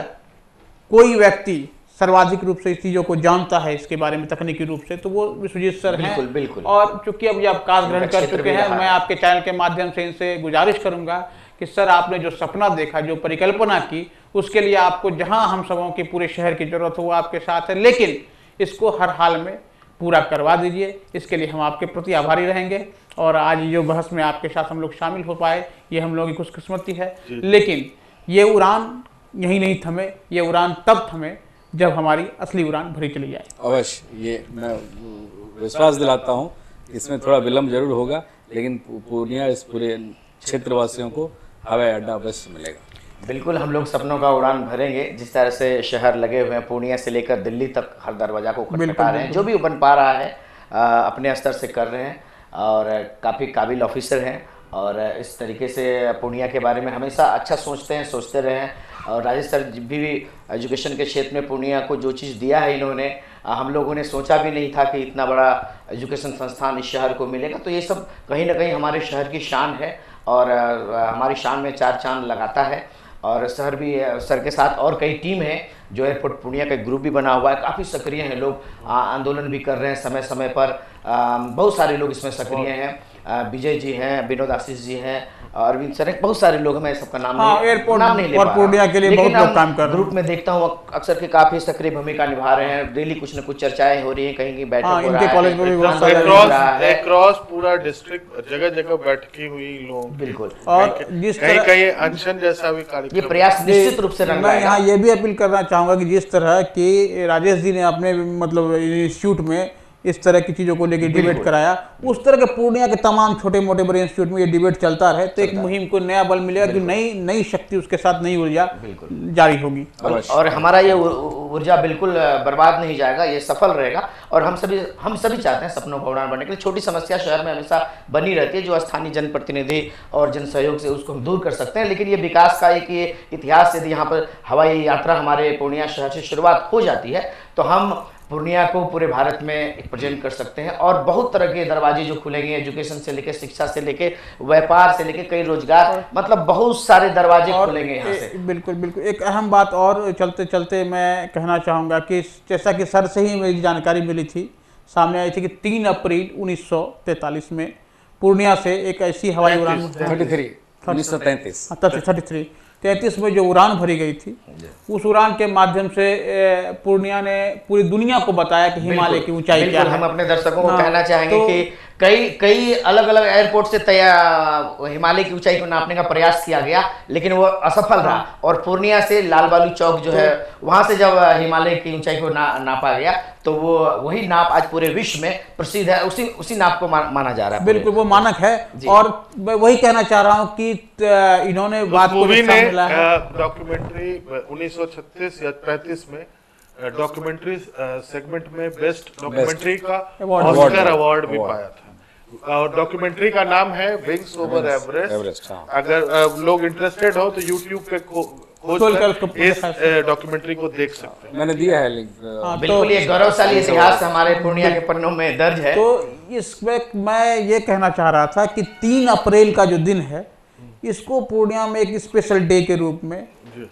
कोई व्यक्ति सर्वाधिक रूप से इस चीज़ों को जानता है इसके बारे में तकनीकी रूप से तो वो विश्वजीत सर हैं। बिल्कुल बिल्कुल। और चूंकि अब ये अवकाश ग्रहण कर क्षेत्र चुके भी हैं, रहा मैं है। आपके चैनल के माध्यम से इनसे गुजारिश करूंगा कि सर आपने जो सपना देखा, जो परिकल्पना की, उसके लिए आपको जहां हम सबों के पूरे शहर की जरूरत हो वो आपके साथ है, लेकिन इसको हर हाल में पूरा करवा दीजिए। इसके लिए हम आपके प्रति आभारी रहेंगे। और आज जो बहस में आपके साथ हम लोग शामिल हो पाए ये हम लोगों की खुशकिस्मती है। लेकिन ये उड़ान यहीं नहीं थमे, ये उड़ान तब थमे जब हमारी असली उड़ान भरी चली जाए। अवश्य, ये मैं विश्वास दिलाता हूँ इसमें थोड़ा विलम्ब जरूर होगा, लेकिन पूर्णिया इस पूरे क्षेत्रवासियों को हवाई अड्डा अवश्य मिलेगा। बिल्कुल, हम लोग सपनों का उड़ान भरेंगे। जिस तरह से शहर लगे हुए हैं, पूर्णिया से लेकर दिल्ली तक हर दरवाजा को खटखटा रहे हैं, जो भी बन पा रहा है आ, अपने स्तर से कर रहे हैं और काफ़ी काबिल ऑफिसर हैं और इस तरीके से पूर्णिया के बारे में हमेशा अच्छा सोचते हैं, सोचते रहे हैं। और राजेश सर भी, भी एजुकेशन के क्षेत्र में पूर्णिया को जो चीज़ दिया है इन्होंने, हम लोगों ने सोचा भी नहीं था कि इतना बड़ा एजुकेशन संस्थान इस शहर को मिलेगा। तो ये सब कहीं ना कहीं हमारे शहर की शान है और हमारी शान में चार चांद लगाता है। और सर भी, सर के साथ और कई टीम है जो एयरपोर्ट पूर्णिया का ग्रुप भी बना हुआ है, काफ़ी सक्रिय हैं लोग, आंदोलन भी कर रहे हैं समय समय पर। आ, बहुत सारे लोग इसमें सक्रिय हैं। विजय जी हैं, विनोद आशीष जी हैं, अरविंद सर, बहुत सारे लोग हैं, मैं सबका नाम हाँ, नहीं, एयरपोर्ट नाम नहीं ले और पा पूर्णिया के लिए बहुत लोग काम कर रहे हैं। ग्रुप में देखता हूँ अक्सर के काफ़ी सक्रिय भूमिका निभा रहे हैं। डेली कुछ न कुछ चर्चाएं हो रही हैं, कहीं की बैठक हाँ, हो इनके रहा है, कॉलेज में भी बहुत सारे आंदोलन हो रहा है। क्रॉस पूरा डिस्ट्रिक्ट जगह जगह बैठकी हुई लोग, बिल्कुल। और जिस कहीं तरह कहीं अनशन जैसा भी ये कार्यक्रम प्रयास निश्चित रूप से मैं रंगाएगा। यहाँ ये भी अपील करना चाहूँगा कि जिस तरह कि राजेश जी ने अपने मतलब इंस्टीट्यूट में इस तरह की चीज़ों को लेकर डिबेट कराया, उस तरह के पूर्णिया के तमाम छोटे मोटे बड़े इंस्टीट्यूट में ये डिबेट चलता रहे तो एक मुहिम को नया बल मिलेगा कि नई नई शक्ति उसके साथ नई ऊर्जा जारी होगी। और, और हमारा ये ऊ- ऊर्जा बिल्कुल बर्बाद नहीं जाएगा, ये सफल रहेगा। और हम सभी हम सभी चाहते हैं सपनों का उड़ान बनने के लिए। छोटी समस्या शहर में हमेशा बनी रहती है, जो स्थानीय जनप्रतिनिधि और जन सहयोग से उसको हम दूर कर सकते हैं। लेकिन ये विकास का एक ये इतिहास, यदि यहाँ पर हवाई यात्रा हमारे पूर्णिया शहर से शुरुआत हो जाती है तो हम पूर्णिया को पूरे भारत में एक प्रेजेंट कर सकते हैं। और बहुत तरह के दरवाजे जो खुलेंगे, एजुकेशन से लेके, शिक्षा से लेके, व्यापार से लेके, कई रोजगार, मतलब बहुत सारे दरवाजे खुलेंगे यहाँ से। बिल्कुल बिल्कुल। एक अहम बात और चलते चलते मैं कहना चाहूँगा कि जैसा कि सर से ही मेरी जानकारी मिली थी, सामने आई थी कि तीन अप्रैल उन्नीस सौ तैंतालीस में पूर्णिया से एक ऐसी हवाई उड़ान थर्टी थ्री उन्नीस सौ तैंतीस थर्टी थ्री तैंतीस में जो उड़ान भरी गई थी, उस उड़ान के माध्यम से ए, पूर्णिया ने पूरी दुनिया को बताया कि हिमालय की ऊंचाई क्या है। हम अपने दर्शकों को हाँ, कहना चाहेंगे तो, कि कई कई अलग अलग एयरपोर्ट से तैयार हिमालय की ऊंचाई को नापने का प्रयास किया गया, लेकिन वो असफल रहा। और पूर्णिया से लाल बालू चौक जो है, वहां से जब हिमालय की ऊंचाई को ना, नापा गया तो वो वही नाप आज पूरे विश्व में प्रसिद्ध है। उसी उसी नाप को मा, माना जा रहा है। बिल्कुल वो मानक है। और मैं वही कहना चाह रहा हूँ कि इन्होंने बात को मूवी ने मिला है। डॉक्यूमेंट्री उन्नीस सौ छत्तीस या पैंतीस में डॉक्यूमेंट्री सेगमेंट में बेस्ट डॉक्यूमेंट्री का ऑस्कर अवार्ड भी पाया था। और डॉक्यूमेंट्री का नाम है विंग्स ओवर एवरेस्ट। अगर लोग इंटरेस्टेड हो तो यूट्यूब पे खोज कर इस डॉक्यूमेंट्री को देख सकते हैं। मैंने दिया है लिंक। बिल्कुल, ये गौरवशाली इतिहास हमारे पूर्णिया के पन्नों में दर्ज है। तो इसमें मैं ये कहना चाह रहा था कि तीन अप्रैल का जो दिन है, इसको पूर्णिया में एक स्पेशल डे के रूप में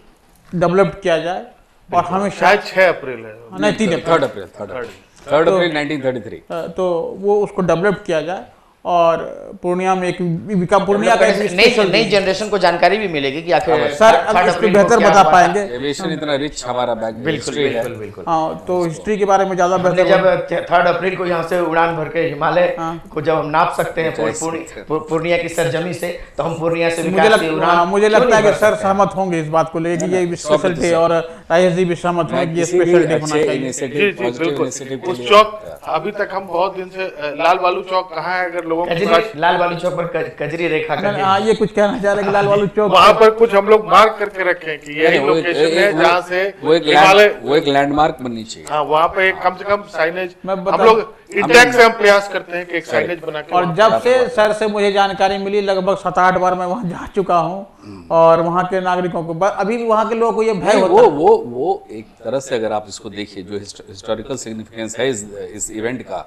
डेवलप किया जाए। और हमें शायद छह अप्रैल है, नहीं तीन third April third April third April nineteen thirty three तो वो उसको डेवलप किया जाए और पूर्णिया में एक विका पूर्णिया का एक नई नई जनरेशन को जानकारी भी मिलेगी कि आखिर सर अब इसको बेहतर बता पाएंगे। एविएशन इतना रिच हमारा बैक बिल्कुल बिल्कुल बिल्कुल। हाँ, तो हिस्ट्री के बारे में ज्यादा हमने बेहतर जब थर्ड अप्रैल को यहाँ से उड़ान भर के हिमालय को जब हम नाप सकते हैं पूर- पूर्णि- पूर- पूर्णिया की सरजमी से, तो हम पूर्णिया से मुझे विकास लग, की हाँ, उड़ान मुझे क्यों लगता है नहीं कि भर सर सकते? सहमत होंगे इस बात को लेकर कि ये स्पेशल डे और राजेश जी भी सहमत होंगे कि ये किसी भी स्पेशल डे होना अच्छे चाहिए। जी इनिशिएटिव जी पॉजिटिव बिल्कुल। इनिशिएटिव के उस लिए चौक अभी तक हम बहुत दिन से अ, लाल बालू चौक कहाँ है, अगर लोगों को कजरी लाल बालू चौक पर कज- कजरी रेखा नहीं, करके हाँ, ये कुछ कहना चाह रहे हैं कि लाल बालू चौक वहाँ पर कुछ हम लोग मार्क करके रखे हैं कि यही वो एक- लोकेशन है एक- वो- जहाँ से वो एक हिमालय, लैंड वो एक लैंडमार्क बननी चाहिए। हाँ वहाँ पे एक कम से कम साइनेज मैं हम बता- लोग इंटेक्ट से हम प्रयास करते हैं कि एक साइनेज बना के और वहाँ- जब से सर से मुझे जानकारी मिली, लगभग सात आठ बार मैं वहाँ जा चुका हूँ और वहाँ के नागरिकों को ब- अभी भी वहाँ के लोगों को ये भय नहीं, होता वो है। वो वो एक तरह से अगर आप इसको देखिए जो हिस्टोरिकल सिग्निफिकेंस है इस इस इवेंट का,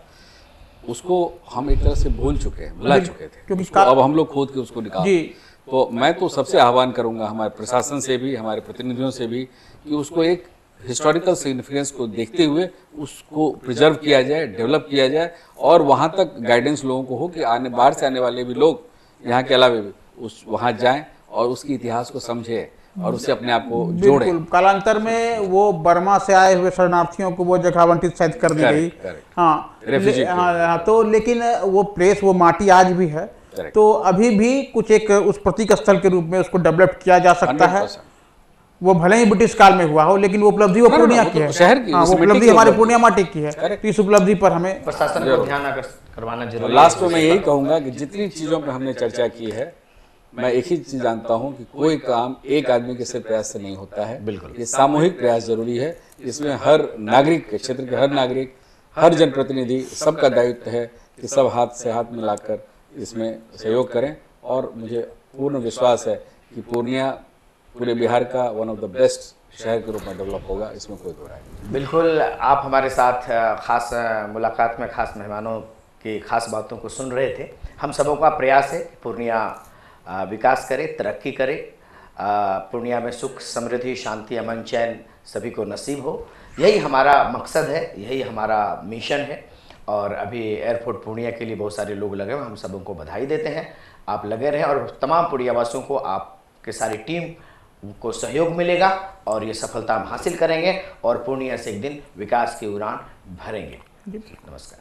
उसको हम एक तरह से भूल चुके हैं, भुला चुके थे। क्योंकि उसको अब हम लोग खोद के उसको निकाल। जी। तो मैं तो सबसे आह्वान करूंगा हमारे प्रशासन से भी, हमारे प्रतिनिधियों से भी, कि उसको एक हिस्टोरिकल सिग्निफिकेंस को देखते हुए उसको प्रिजर्व किया जाए, डेवलप किया जाए और वहाँ तक गाइडेंस लोगों को हो कि आने बाहर से आने वाले भी लोग यहाँ के अलावा भी उस वहाँ जाएं और उसके इतिहास को समझें और उससे अपने आप को जोड़ें। बिल्कुल, कालांतर में वो बर्मा से आए हुए शरणार्थियों को वो जगह आवंटित शायद कर दी गई। Correct, correct. हाँ, Refugee ले- हाँ, हाँ, तो लेकिन वो प्लेस, वो माटी आज भी है। Correct. तो अभी भी कुछ एक उस प्रतीक स्थल के रूप में उसको डेवलप किया जा सकता है। Hundred percent. वो भले ही ब्रिटिश काल में हुआ हो, लेकिन वो उपलब्धि वो ना, ना, पूर्णिया वो की तो है। शहर की, हाँ, उस वो मिट्टी उपलब्धि की हमारी उपलब्धि। पूर्णिया माटी की है। Correct. तो इस उपलब्धि पर हमें प्रशासन को ध्यान आकर करवाना तो जरूरी लास्ट है। में मैं यही कहूंगा कि जितनी चीजों पर हमने चर्चा की है, मैं एक ही चीज जानता हूं कि कोई काम एक आदमी के सिर्फ प्रयास से नहीं होता है। बिल्कुल। ये सामूहिक प्रयास जरूरी है। इसमें हर नागरिक, क्षेत्र के हर नागरिक, हर जनप्रतिनिधि, सबका दायित्व है कि सब हाथ से हाथ मिलाकर इसमें सहयोग करें। और मुझे पूर्ण विश्वास है कि पूर्णिया पूरे बिहार का वन ऑफ द बेस्ट शहर के रूप में डेवलप होगा, इसमें कोई दो राय नहीं। बिल्कुल, आप हमारे साथ अ, खास अ, मुलाकात में खास मेहमानों की खास बातों को सुन रहे थे। हम सबों का प्रयास है कि पूर्णिया अ, विकास करे, तरक्की करे, अ, पूर्णिया में सुख, समृद्धि, शांति, अमन, चैन सभी को नसीब हो। यही हमारा मकसद है, यही हमारा मिशन है। और अभी एयरपोर्ट पूर्णिया के लिए बहुत सारे लोग लगे हुए, हम सबों को बधाई देते हैं। आप लगे रहें और तमाम पूर्णियावासियों को, आपके सारी टीम को सहयोग मिलेगा और ये सफलता हम हासिल करेंगे और पूर्णिया से एक दिन विकास की उड़ान भरेंगे। नमस्कार।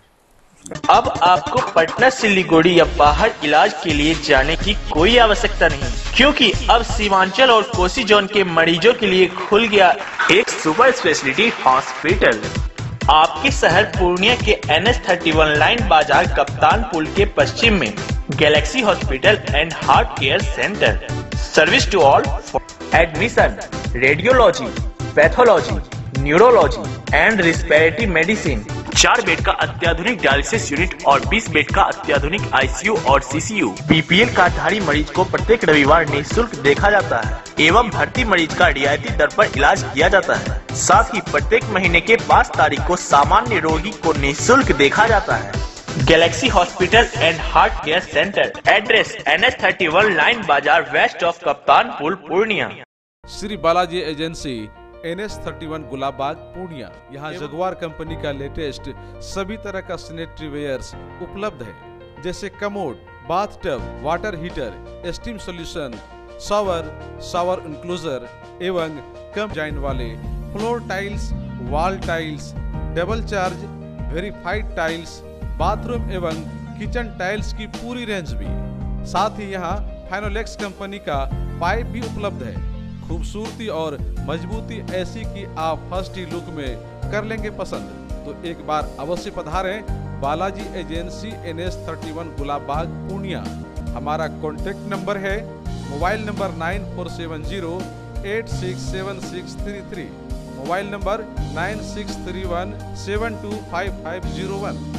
अब आपको पटना, सिलीगुड़ी या बाहर इलाज के लिए जाने की कोई आवश्यकता नहीं, क्योंकि अब सीमांचल और कोसी जोन के मरीजों के लिए खुल गया एक सुपर स्पेशलिटी हॉस्पिटल। आपके शहर पूर्णिया के N H thirty one line बाजार कप्तान पुल के पश्चिम में galaxy hospital and heart care centre. Service to all, admission, radiology, pathology, neurology and respiratory medicine. चार बेड का अत्याधुनिक डायलिसिस यूनिट और बीस बेड का अत्याधुनिक आई सी यू और C C U. B P L कार्डधारी मरीज को प्रत्येक रविवार निःशुल्क देखा जाता है एवं भर्ती मरीज का रियायती दर पर इलाज किया जाता है। साथ ही प्रत्येक महीने के पाँच तारीख को सामान्य रोगी को निःशुल्क देखा जाता है। Galaxy hospital and heart care centre, address N H thirty one line बाजार west of Kaptan Pul, Purnia. Shri Balaji agency, N H thirty one Gulabbagh, Purnia. यहाँ जगुआर कंपनी का लेटेस्ट सभी तरह का सैनिटरी वेयर्स उपलब्ध है, जैसे commode, bathtub, water heater, steam solution, shower, shower enclosure एवं कम डिजाइन वाले floor tiles, wall tiles, double charge verified tiles, bathroom एवं किचन टाइल्स की पूरी रेंज भी। साथ ही यहाँ फाइनोलेक्स कंपनी का पाइप भी उपलब्ध है। खूबसूरती और मजबूती ऐसी कि आप फर्स्ट ही लुक में कर लेंगे पसंद। तो एक बार अवश्य पधारें Balaji agency, N H thirty one Gulabbagh, Purnia. हमारा कॉन्टेक्ट नंबर है mobile number nine four seven zero eight six seven six three three, mobile number nine six three one seven two five five zero one.